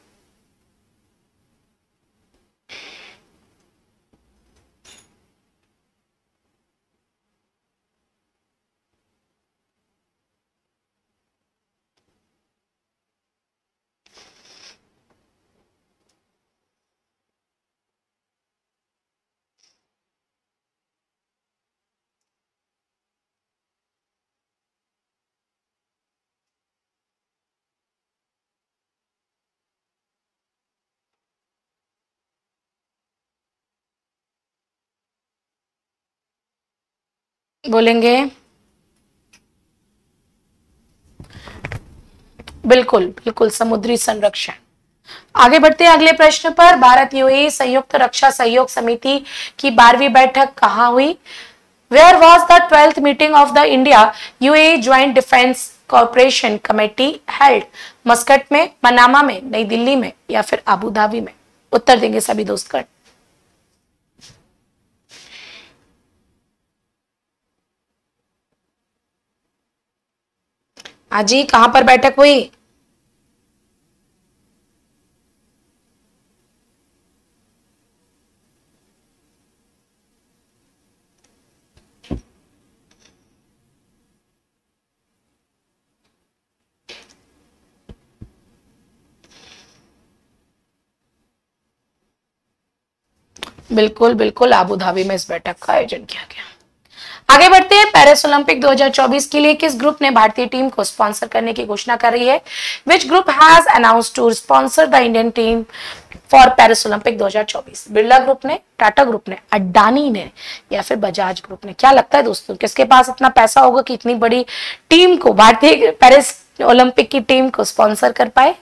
बोलेंगे बिल्कुल बिल्कुल, समुद्री संरक्षण। आगे बढ़ते हैं अगले प्रश्न पर। भारत यूएई संयुक्त रक्षा सहयोग समिति की बारहवीं बैठक कहाँ हुई? Where was the twelfth meeting of the India UAE joint defence corporation committee held? Muscat में, मनामा में, नई दिल्ली में या फिर अबू धाबी में? उत्तर देंगे सभी दोस्तगण। आज ही कहां पर बैठक हुई? बिल्कुल बिल्कुल, अबू धाबी में इस बैठक का आयोजन किया गया। आगे बढ़ते हैं। पेरिस ओलंपिक दो हज़ार चौबीस के लिए किस ग्रुप ने भारतीय टीम को स्पॉन्सर करने की घोषणा कर रही है? Which group has announced to sponsor the Indian team for Paris Olympic दो हज़ार चौबीस? बिरला ग्रुप ने, टाटा ग्रुप ने, अडानी ने या फिर बजाज ग्रुप ने? क्या लगता है दोस्तों, किसके पास इतना पैसा होगा कि इतनी बड़ी टीम को, भारतीय पेरिस ओलंपिक की टीम को स्पॉन्सर कर पाए?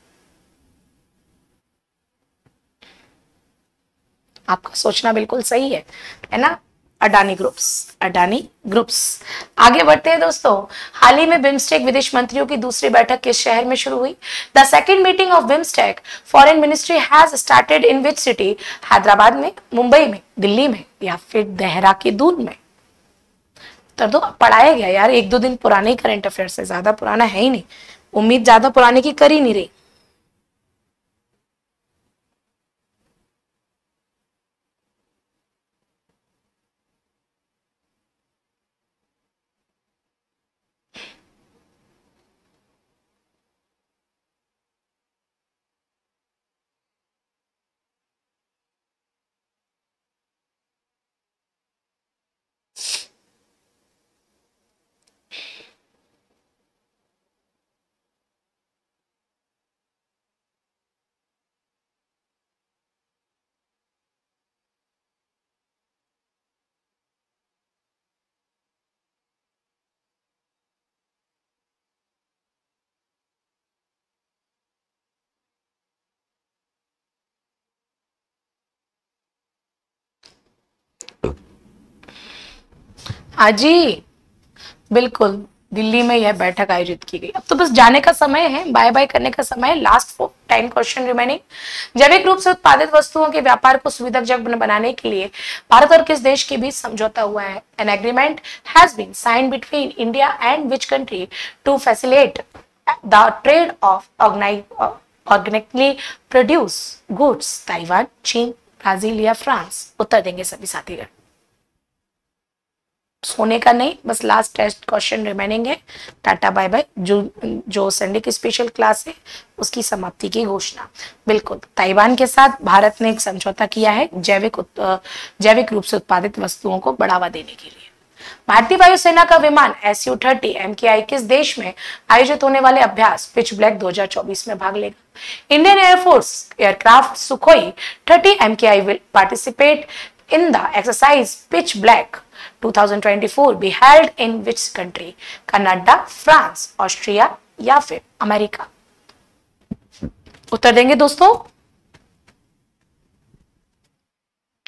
आपका सोचना बिल्कुल सही है, है ना? Adani groups, Adani groups. आगे बढ़ते हैं दोस्तों। हाल ही में बिम्स्टेक विदेश मंत्रियों की दूसरी बैठक किस शहर में शुरू हुई? The second meeting of BIMSTEC foreign ministry has started in which city? Hyderabad में, मुंबई में, दिल्ली में या फिर देहरादून में? तो, तो पढ़ाया गया यार, एक दो दिन पुराने करंट अफेयर्स है, ज्यादा पुराना है ही नहीं। उम्मीद ज्यादा पुराने की कर ही नहीं रही। हाजी बिल्कुल, दिल्ली में यह बैठक आयोजित की गई। अब तो बस जाने का समय है, बाय बाय करने का समय है। Last ten question remaining. जैविक रूप से उत्पादित वस्तुओं के व्यापार को सुविधाजनक बनाने के लिए भारत और किस देश के बीच समझौता हुआ है? An agreement has been signed between India and which country to facilitate the trade of organically produce goods? Taiwan, चीन, ब्राजील या फ्रांस? उत्तर देंगे सभी साथीगण। सोने का नहीं, बस लास्ट टेस्ट क्वेश्चन रिमेनिंग है। Tata bye bye. जो जो संडे की स्पेशल क्लास है उसकी समाप्ति की घोषणा। बिल्कुल, ताइवान के साथ भारत ने एक समझौता किया है जैविक जैविक रूप से उत्पादित वस्तुओं को बढ़ावा देने के लिए। भारतीय वायुसेना का विमान S U thirty M K आई किस देश में आयोजित होने वाले अभ्यास पिच ब्लैक दो हज़ार चौबीस में भाग लेगा? Indian air force aircraft Sukhoi thirty M K I will participate in the exercise pitch black twenty twenty-four be held in which country? Canada, France, Austria या फिर अमेरिका? उत्तर देंगे दोस्तों।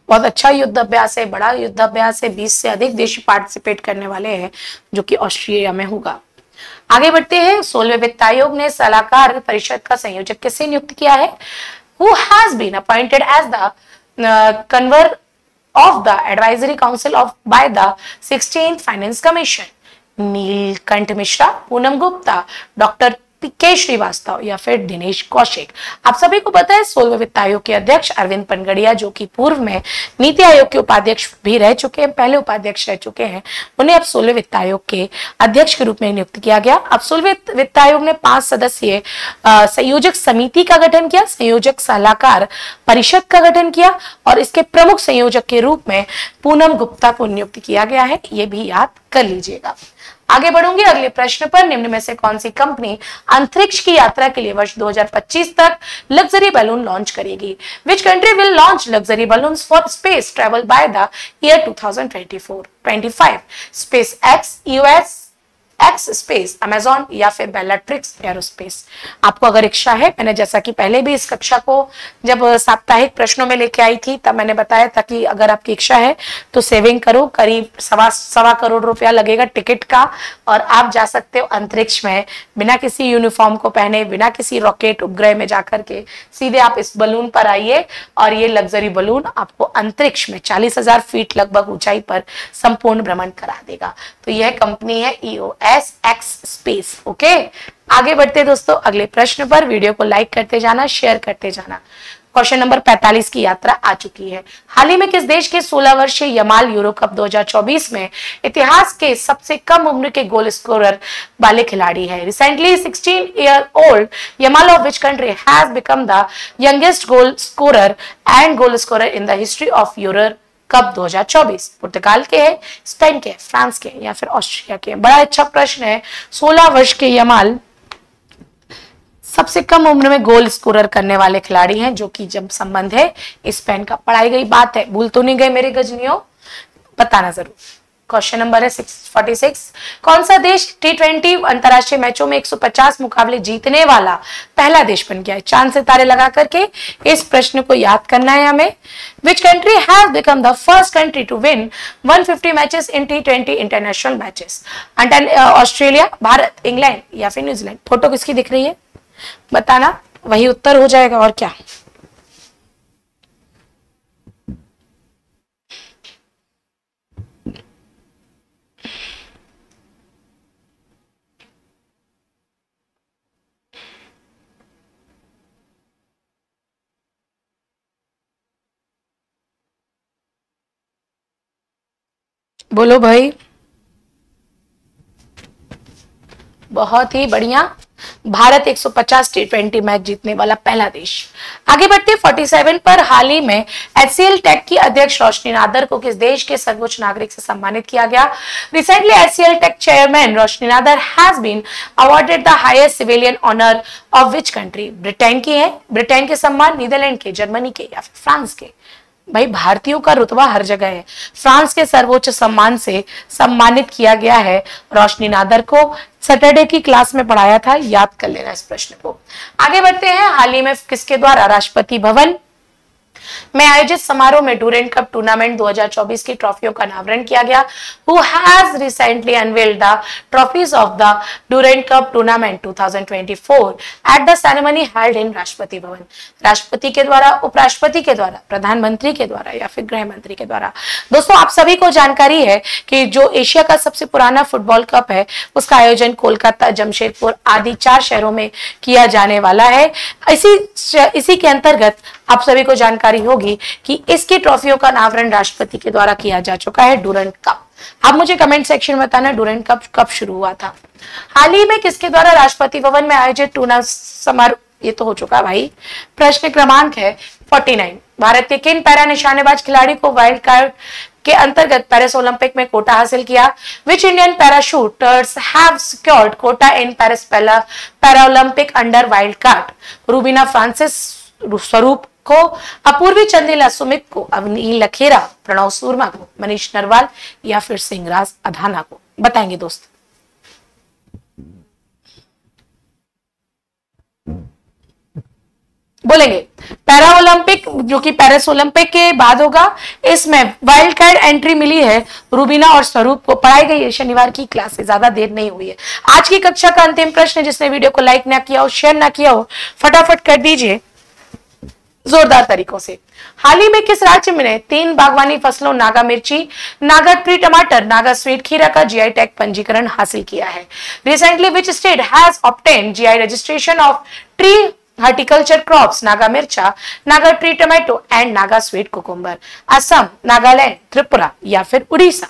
बहुत अच्छा युद्ध अभ्यास है, बड़ा युद्ध अभ्यास है, बीस से अधिक देश पार्टिसिपेट करने वाले हैं, जो कि ऑस्ट्रेलिया में होगा। आगे बढ़ते हैं। सोलहवें वित्त आयोग ने सलाहकार परिषद का संयोजक किसे नियुक्त किया है? Who has been appointed as the uh, convener of the advisory council of by the sixteenth Finance Commission? Neelkanth Mishra, Poonam Gupta, doctor K Srivastava या फिर दिनेश कौशिक। आप सभी को पता है सोलहवें वित्त आयोग के अध्यक्ष अरविंद पनगड़िया, जो कि पूर्व में नीति आयोग के उपाध्यक्ष भी रह चुके हैं, पहले उपाध्यक्ष रह चुके हैं, उन्हें अब सोलहवें वित्त आयोग के अध्यक्ष के रूप में नियुक्त किया गया। अब सोलहवें वित्त आयोग ने पांच सदस्यीय संयोजक समिति का गठन किया, संयोजक सलाहकार परिषद का गठन किया और इसके प्रमुख संयोजक के रूप में पूनम गुप्ता को नियुक्त किया गया है। ये भी याद कर लीजिएगा। आगे बढ़ूंगी अगले प्रश्न पर। निम्न में से कौन सी कंपनी अंतरिक्ष की यात्रा के लिए वर्ष दो हज़ार पच्चीस तक लग्जरी बैलून लॉन्च करेगी? Which country will launch luxury balloons for space travel by the year two thousand twenty four twenty five? SpaceX, US, X space, Amazon या फिर बेलाट्रिक्स एरोस्पेस? आपको अगर इच्छा है, मैंने जैसा कि पहले भी इस कक्षा को जब साप्ताहिक प्रश्नों में लेके आई थी तब मैंने बताया था कि अगर आपकी इच्छा है तो सेविंग करो, करीब सवा सवा करोड़ रुपया लगेगा टिकट का और आप जा सकते हो अंतरिक्ष में बिना किसी यूनिफॉर्म को पहने, बिना किसी रॉकेट उपग्रह में जाकर के सीधे आप इस बलून पर आइए और ये लग्जरी बलून आपको अंतरिक्ष में चालीस हजार फीट लगभग ऊंचाई पर संपूर्ण भ्रमण करा देगा। तो यह कंपनी है EOS X space. Okay, आगे बढ़ते दोस्तों अगले प्रश्न पर। वीडियो को लाइक करते जाना, शेयर करते जाना। क्वेश्चन नंबर पैंतालीस की यात्रा आ चुकी है। हाल ही में किस देश के सोलह वर्षीय यमाल यूरो कप दो हज़ार चौबीस में इतिहास के सबसे कम उम्र के गोल स्कोरर वाले खिलाड़ी है? Recently sixteen year old Yamal of which country has become the youngest goal scorer and goal scorer in the history of Euro cup दो हज़ार चौबीस? पुर्तगाल के हैं, स्पेन के, फ्रांस के या फिर ऑस्ट्रिया के? बड़ा अच्छा प्रश्न है। सोलह वर्ष के यमाल सबसे कम उम्र में गोल स्कोरर करने वाले खिलाड़ी हैं, जो कि जब संबंध है स्पेन का। पढ़ाई गई बात है, भूल तो नहीं गए मेरे गजनियों? बताना जरूर। क्वेश्चन नंबर है छियालीस। कौन सा देश टी ट्वेंटी अंतरराष्ट्रीय मैचों में एक सौ पचास मुकाबले जीतने वाला पहला देश बन गया है? चांद सितारे लगा करके इस प्रश्न को याद करना है हमें। Which country has become the first country to win one hundred fifty matches in T twenty international matches? Australia, भारत, इंग्लैंड या फिर न्यूजीलैंड? फोटो किसकी दिख रही है बताना, वही उत्तर हो जाएगा और क्या। बोलो भाई। बहुत ही बढ़िया, भारत एक सौ पचास टी ट्वेंटी मैच जीतने वाला पहला देश। आगे बढ़ते सैंतालीस पर। हाल ही में एचसीएल टेक की अध्यक्ष रोशनी नादर को किस देश के सर्वोच्च नागरिक से सम्मानित किया गया? Recently HCL tech chairman Roshni Nadar has been awarded the highest civilian honour of which country? Britain की है, ब्रिटेन के सम्मान, नीदरलैंड के, जर्मनी के या फिर फ्रांस के? भाई भारतीयों का रुतबा हर जगह है। फ्रांस के सर्वोच्च सम्मान से सम्मानित किया गया है रोशनी नादर को। सैटरडे की क्लास में पढ़ाया था, याद कर लेना इस प्रश्न को। आगे बढ़ते हैं। हाल ही में किसके द्वारा राष्ट्रपति भवन में आयोजित समारोह में डूरेंट कप टूर्नामेंट दो हज़ार चौबीस की ट्रॉफियों का अनावरण किया गया? Who has recently unveiled the trophies of the Durand Cup Tournament twenty twenty-four at the ceremony held in Rashtrapati Bhavan? राष्ट्रपति के द्वारा, उपराष्ट्रपति के द्वारा, प्रधानमंत्री के द्वारा या फिर गृह मंत्री के द्वारा? दोस्तों आप सभी को जानकारी है कि जो एशिया का सबसे पुराना फुटबॉल कप है उसका आयोजन कोलकाता, जमशेदपुर आदि चार शहरों में किया जाने वाला है। इसी इसी के अंतर्गत आप सभी को जानकारी होगी कि इसकी ट्रॉफियों का अनावरण राष्ट्रपति के द्वारा किया जा चुका है, डूरंट कप। आप मुझे कमेंट सेक्शन में बताना डूरंट कप कब शुरू हुआ था। हाल ही में किसके द्वारा राष्ट्रपति भवन में आयोजित टूर्नामेंट समारोह, ये तो हो चुका भाई। प्रश्न क्रमांक है उनचास। भारत के किन पैरा निशानेबाज खिलाड़ी को वाइल्ड कार्ड के अंतर्गत पेरिस ओलंपिक में कोटा हासिल किया? Which Indian parashooters have secured quota in Paris para Olympic under wild card? Rubina Francis, Swaroop को, अपूर्वी चंदेला सुमित को, अवनील लखेरा, प्रणव सूरमा को, मनीष नरवाल या फिर सिंहराज अधाना को? बताएंगे दोस्त। बोलेंगे। पैरा ओलंपिक जो कि पेरिस ओलंपिक के बाद होगा, इसमें वाइल्ड कार्ड एंट्री मिली है रूबीना और स्वरूप को। पढ़ाई गई है शनिवार की क्लास से, ज्यादा देर नहीं हुई है। आज की कक्षा का अंतिम प्रश्न, जिसने वीडियो को लाइक ना किया हो, शेयर ना किया हो, फटाफट कर दीजिए जोरदार तरीकों से। हाल ही में किस राज्य में तीन बागवानी फसलों नागा मिर्ची, नागा ट्री टमाटर, नागा स्वीट खीरा का जीआई टैग पंजीकरण हासिल किया है? Recently which state has obtain GI registration of tree horticulture crops Naga Mircha, Naga tree tomato and Naga sweet cucumber? Assam, Nagaland, Tripura या फिर उड़ीसा?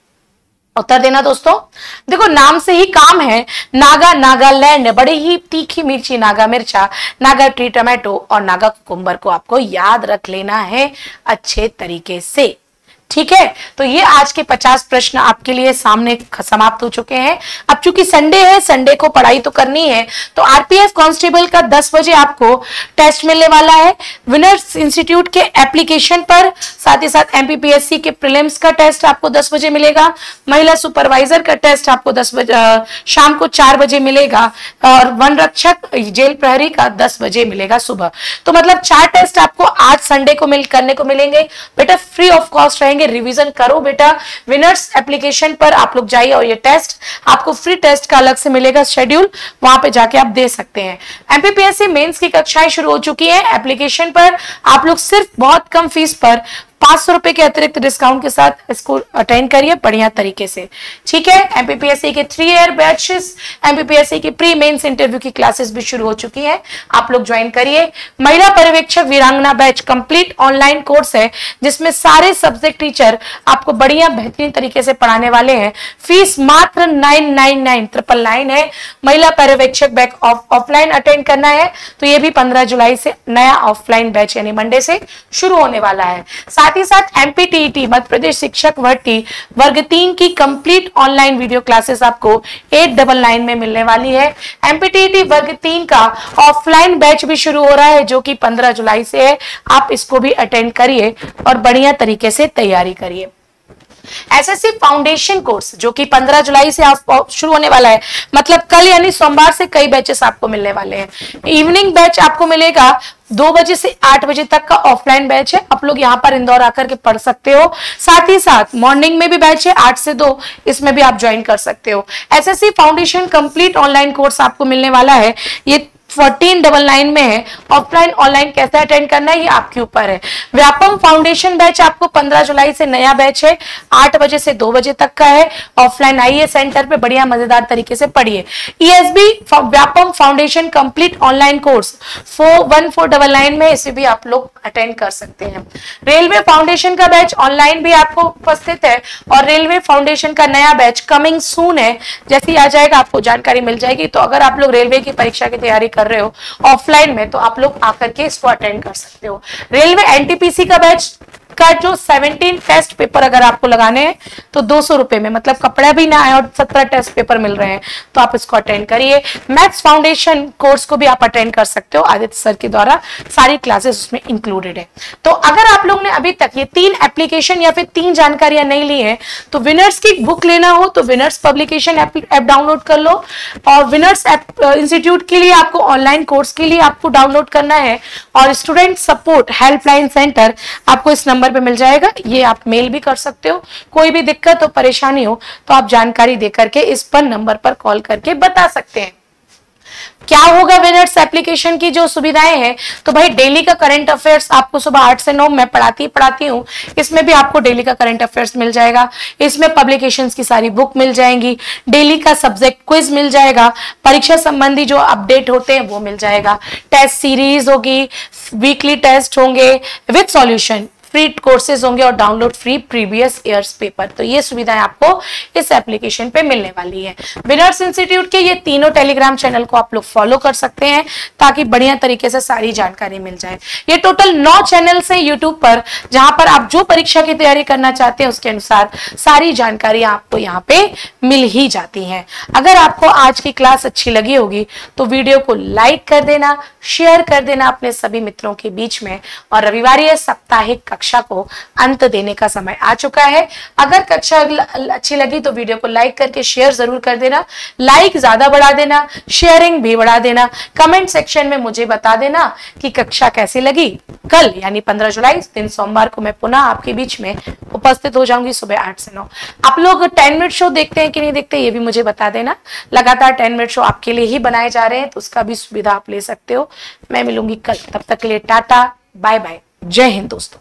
उत्तर देना दोस्तों। देखो नाम से ही काम है, नागा नागालैंड, बड़ी ही तीखी मिर्ची नागा मिर्चा, नागा ट्री टमाटो और नागा कुकुम्बर को आपको याद रख लेना है अच्छे तरीके से, ठीक है। तो ये आज के पचास प्रश्न आपके लिए सामने समाप्त हो चुके हैं। अब चूंकि संडे है, संडे को पढ़ाई तो करनी है, तो आरपीएफ कांस्टेबल का दस बजे आपको टेस्ट मिलने वाला है विनर्स इंस्टीट्यूट के एप्लीकेशन पर। साथ ही साथ एमपीपीएससी के प्रीलिम्स का टेस्ट आपको दस बजे मिलेगा। महिला सुपरवाइजर का टेस्ट आपको दस बजे शाम को चार बजे मिलेगा और वन रक्षक जेल प्रहरी का दस बजे मिलेगा सुबह। तो मतलब चार टेस्ट आपको आज संडे को मिल करने को मिलेंगे बेटा, फ्री ऑफ कॉस्ट रहेंगे। रिवीजन करो बेटा, विनर्स एप्लीकेशन पर आप लोग जाइए और ये टेस्ट आपको फ्री टेस्ट का अलग से मिलेगा शेड्यूल, वहां पे जाके आप दे सकते हैं। एमपीपीएससी मेंस की कक्षाएं शुरू हो चुकी हैं। एप्लीकेशन पर आप लोग सिर्फ बहुत कम फीस पर पांच सौ रुपए के अतिरिक्त डिस्काउंट के साथ इसको अटेंड करिए बढ़िया तरीके से, ठीक है। एमपीपीएससी के थ्री ईयर बैचेस, एमपीपीएससी की प्री मेंस इंटरव्यू की क्लासेस भी शुरू हो चुकी हैं, आप लोग ज्वाइन करिए। महिला पर्यवेक्षक वीरांगना बैच कंप्लीट ऑनलाइन कोर्स है, जिसमें सारे सब्जेक्ट टीचर आपको बढ़िया बेहतरीन तरीके से पढ़ाने वाले हैं। फीस मात्र nine nine nine triple nine है। महिला पर्यवेक्षक बैच ऑफलाइन अटेंड करना है तो ये भी पंद्रह जुलाई से नया ऑफलाइन बैच यानी मंडे से शुरू होने वाला है। साथ ही साथ एमपीटीईटी मध्य प्रदेश शिक्षक भर्ती वर्ग तीन की कंप्लीट ऑनलाइन वीडियो क्लासेस आपको एट डबल नाइन में मिलने वाली है। एमपीटीईटी वर्ग तीन का ऑफलाइन बैच भी शुरू हो रहा है जो कि पंद्रह जुलाई से है। आप इसको भी अटेंड करिए और बढ़िया तरीके से तैयारी करिए। एसएससी फाउंडेशन कोर्स जो कि पंद्रह जुलाई से आप शुरू होने वाला है, मतलब कल यानी सोमवार से कई बैचेस आपको मिलने वाले हैं। इवनिंग बैच आपको मिलेगा दो बजे से आठ बजे तक का ऑफलाइन बैच है, आप लोग यहाँ पर इंदौर आकर के पढ़ सकते हो। साथ ही साथ मॉर्निंग में भी बैच है आठ से दो, इसमें भी आप ज्वाइन कर सकते हो। SSC foundation complete online course आपको मिलने वाला है, ये फोर्टीन डबल नाइन में है। ऑफलाइन ऑनलाइन कैसे अटेंड करना है ये आपके ऊपर है। व्यापम फाउंडेशन बैच आपको पंद्रह जुलाई से नया बैच है, आठ बजे से दो बजे तक का है। ऑफलाइन आइए सेंटर पे, बढ़िया मजेदार तरीके से पढ़िए। ESB Vyapam foundation complete online course four one four double nine में, इसे भी आप लोग अटेंड कर सकते हैं। रेलवे फाउंडेशन का बैच ऑनलाइन भी आपको उपस्थित है और रेलवे फाउंडेशन का नया बैच कमिंग सून है, जैसे ही आ जाएगा आपको जानकारी मिल जाएगी। तो अगर आप लोग रेलवे की परीक्षा की तैयारी कर रहे हो ऑफलाइन में तो आप लोग आकर के इसको अटेंड कर सकते हो। रेलवे एनटीपीसी का बैच का जो सत्रह टेस्ट पेपर अगर आपको लगाने हैं तो दो सौ रुपए में, मतलब कपड़ा भी ना आए और सत्रह टेस्ट पेपर मिल रहे हैं, तो आप इसको अटेंड करिए। मैथ्स फाउंडेशन कोर्स को भी आप अटेंड कर सकते हो, आदित्य सर के द्वारा सारी क्लासेस उसमें इंक्लूडेड है। तो अगर आप लोग ने अभी तक ये तीन एप्लीकेशन या फिर तीन जानकारियां नहीं ली है तो विनर्स की बुक लेना हो तो विनर्स पब्लिकेशन ऐप डाउनलोड कर लो, और विनर्स इंस्टीट्यूट के लिए आपको ऑनलाइन कोर्स के लिए आपको डाउनलोड करना है, और स्टूडेंट सपोर्ट हेल्पलाइन सेंटर आपको इस नंबर पे मिल जाएगा, ये आप मेल भी कर सकते हो। कोई भी दिक्कत हो परेशानी हो तो आप जानकारी दे करके इस पर नंबर पर कॉल करके बता सकते हैं। क्या होगा विनर्स एप्लीकेशन की जो सुविधाएं हैं, तो भाई डेली का करंट अफेयर्स आपको सुबह आठ से नौ मैं पढ़ाती पढ़ाती हूँ, इसमें भी आपको डेली का करंट अफेयर्स मिल जाएगा। इसमें पब्लिकेशंस की सारी बुक मिल जाएंगी, डेली का सब्जेक्ट क्विज मिल जाएगा, परीक्षा संबंधी जो अपडेट होते हैं वो मिल जाएगा, टेस्ट सीरीज होगी, वीकली टेस्ट होंगे विद सॉल्यूशन, फ्री कोर्सेज होंगे और download free previous years paper. तो ये सुविधाएं आपको इस एप्लीकेशन पे मिलने वाली है। विनर्स इंस्टीट्यूट के ये तीनों टेलीग्राम चैनल को आप लोग फॉलो कर सकते हैं ताकि बढ़िया तरीके से सारी जानकारी मिल जाए। ये टोटल नौ चैनल्स हैं यूट्यूब पर, जहां पर आप जो परीक्षा की तैयारी करना चाहते हैं उसके अनुसार सारी जानकारी आपको यहाँ पे मिल ही जाती है। अगर आपको आज की क्लास अच्छी लगी होगी तो वीडियो को लाइक कर देना, शेयर कर देना अपने सभी मित्रों के बीच में, और रविवार साप्ताहिक कक्षा को अंत देने का समय आ चुका है। अगर कक्षा अच्छी लगी तो वीडियो को लाइक करके शेयर जरूर कर देना, लाइक ज्यादा बढ़ा देना, शेयरिंग भी बढ़ा देना। कमेंट सेक्शन में मुझे बता देना कि कक्षा कैसी लगी। कल यानी पंद्रह जुलाई दिन सोमवार को मैं पुनः आपके बीच में उपस्थित हो जाऊंगी सुबह आठ से नौ। आप लोग टेन मिनट शो देखते हैं कि नहीं देखते ये भी मुझे बता देना। लगातार टेन मिनट शो आपके लिए ही बनाए जा रहे हैं, तो उसका भी सुविधा आप ले सकते हो। मैं मिलूंगी कल, तब तक के लिए टाटा बाय बाय, जय हिंद दोस्तों।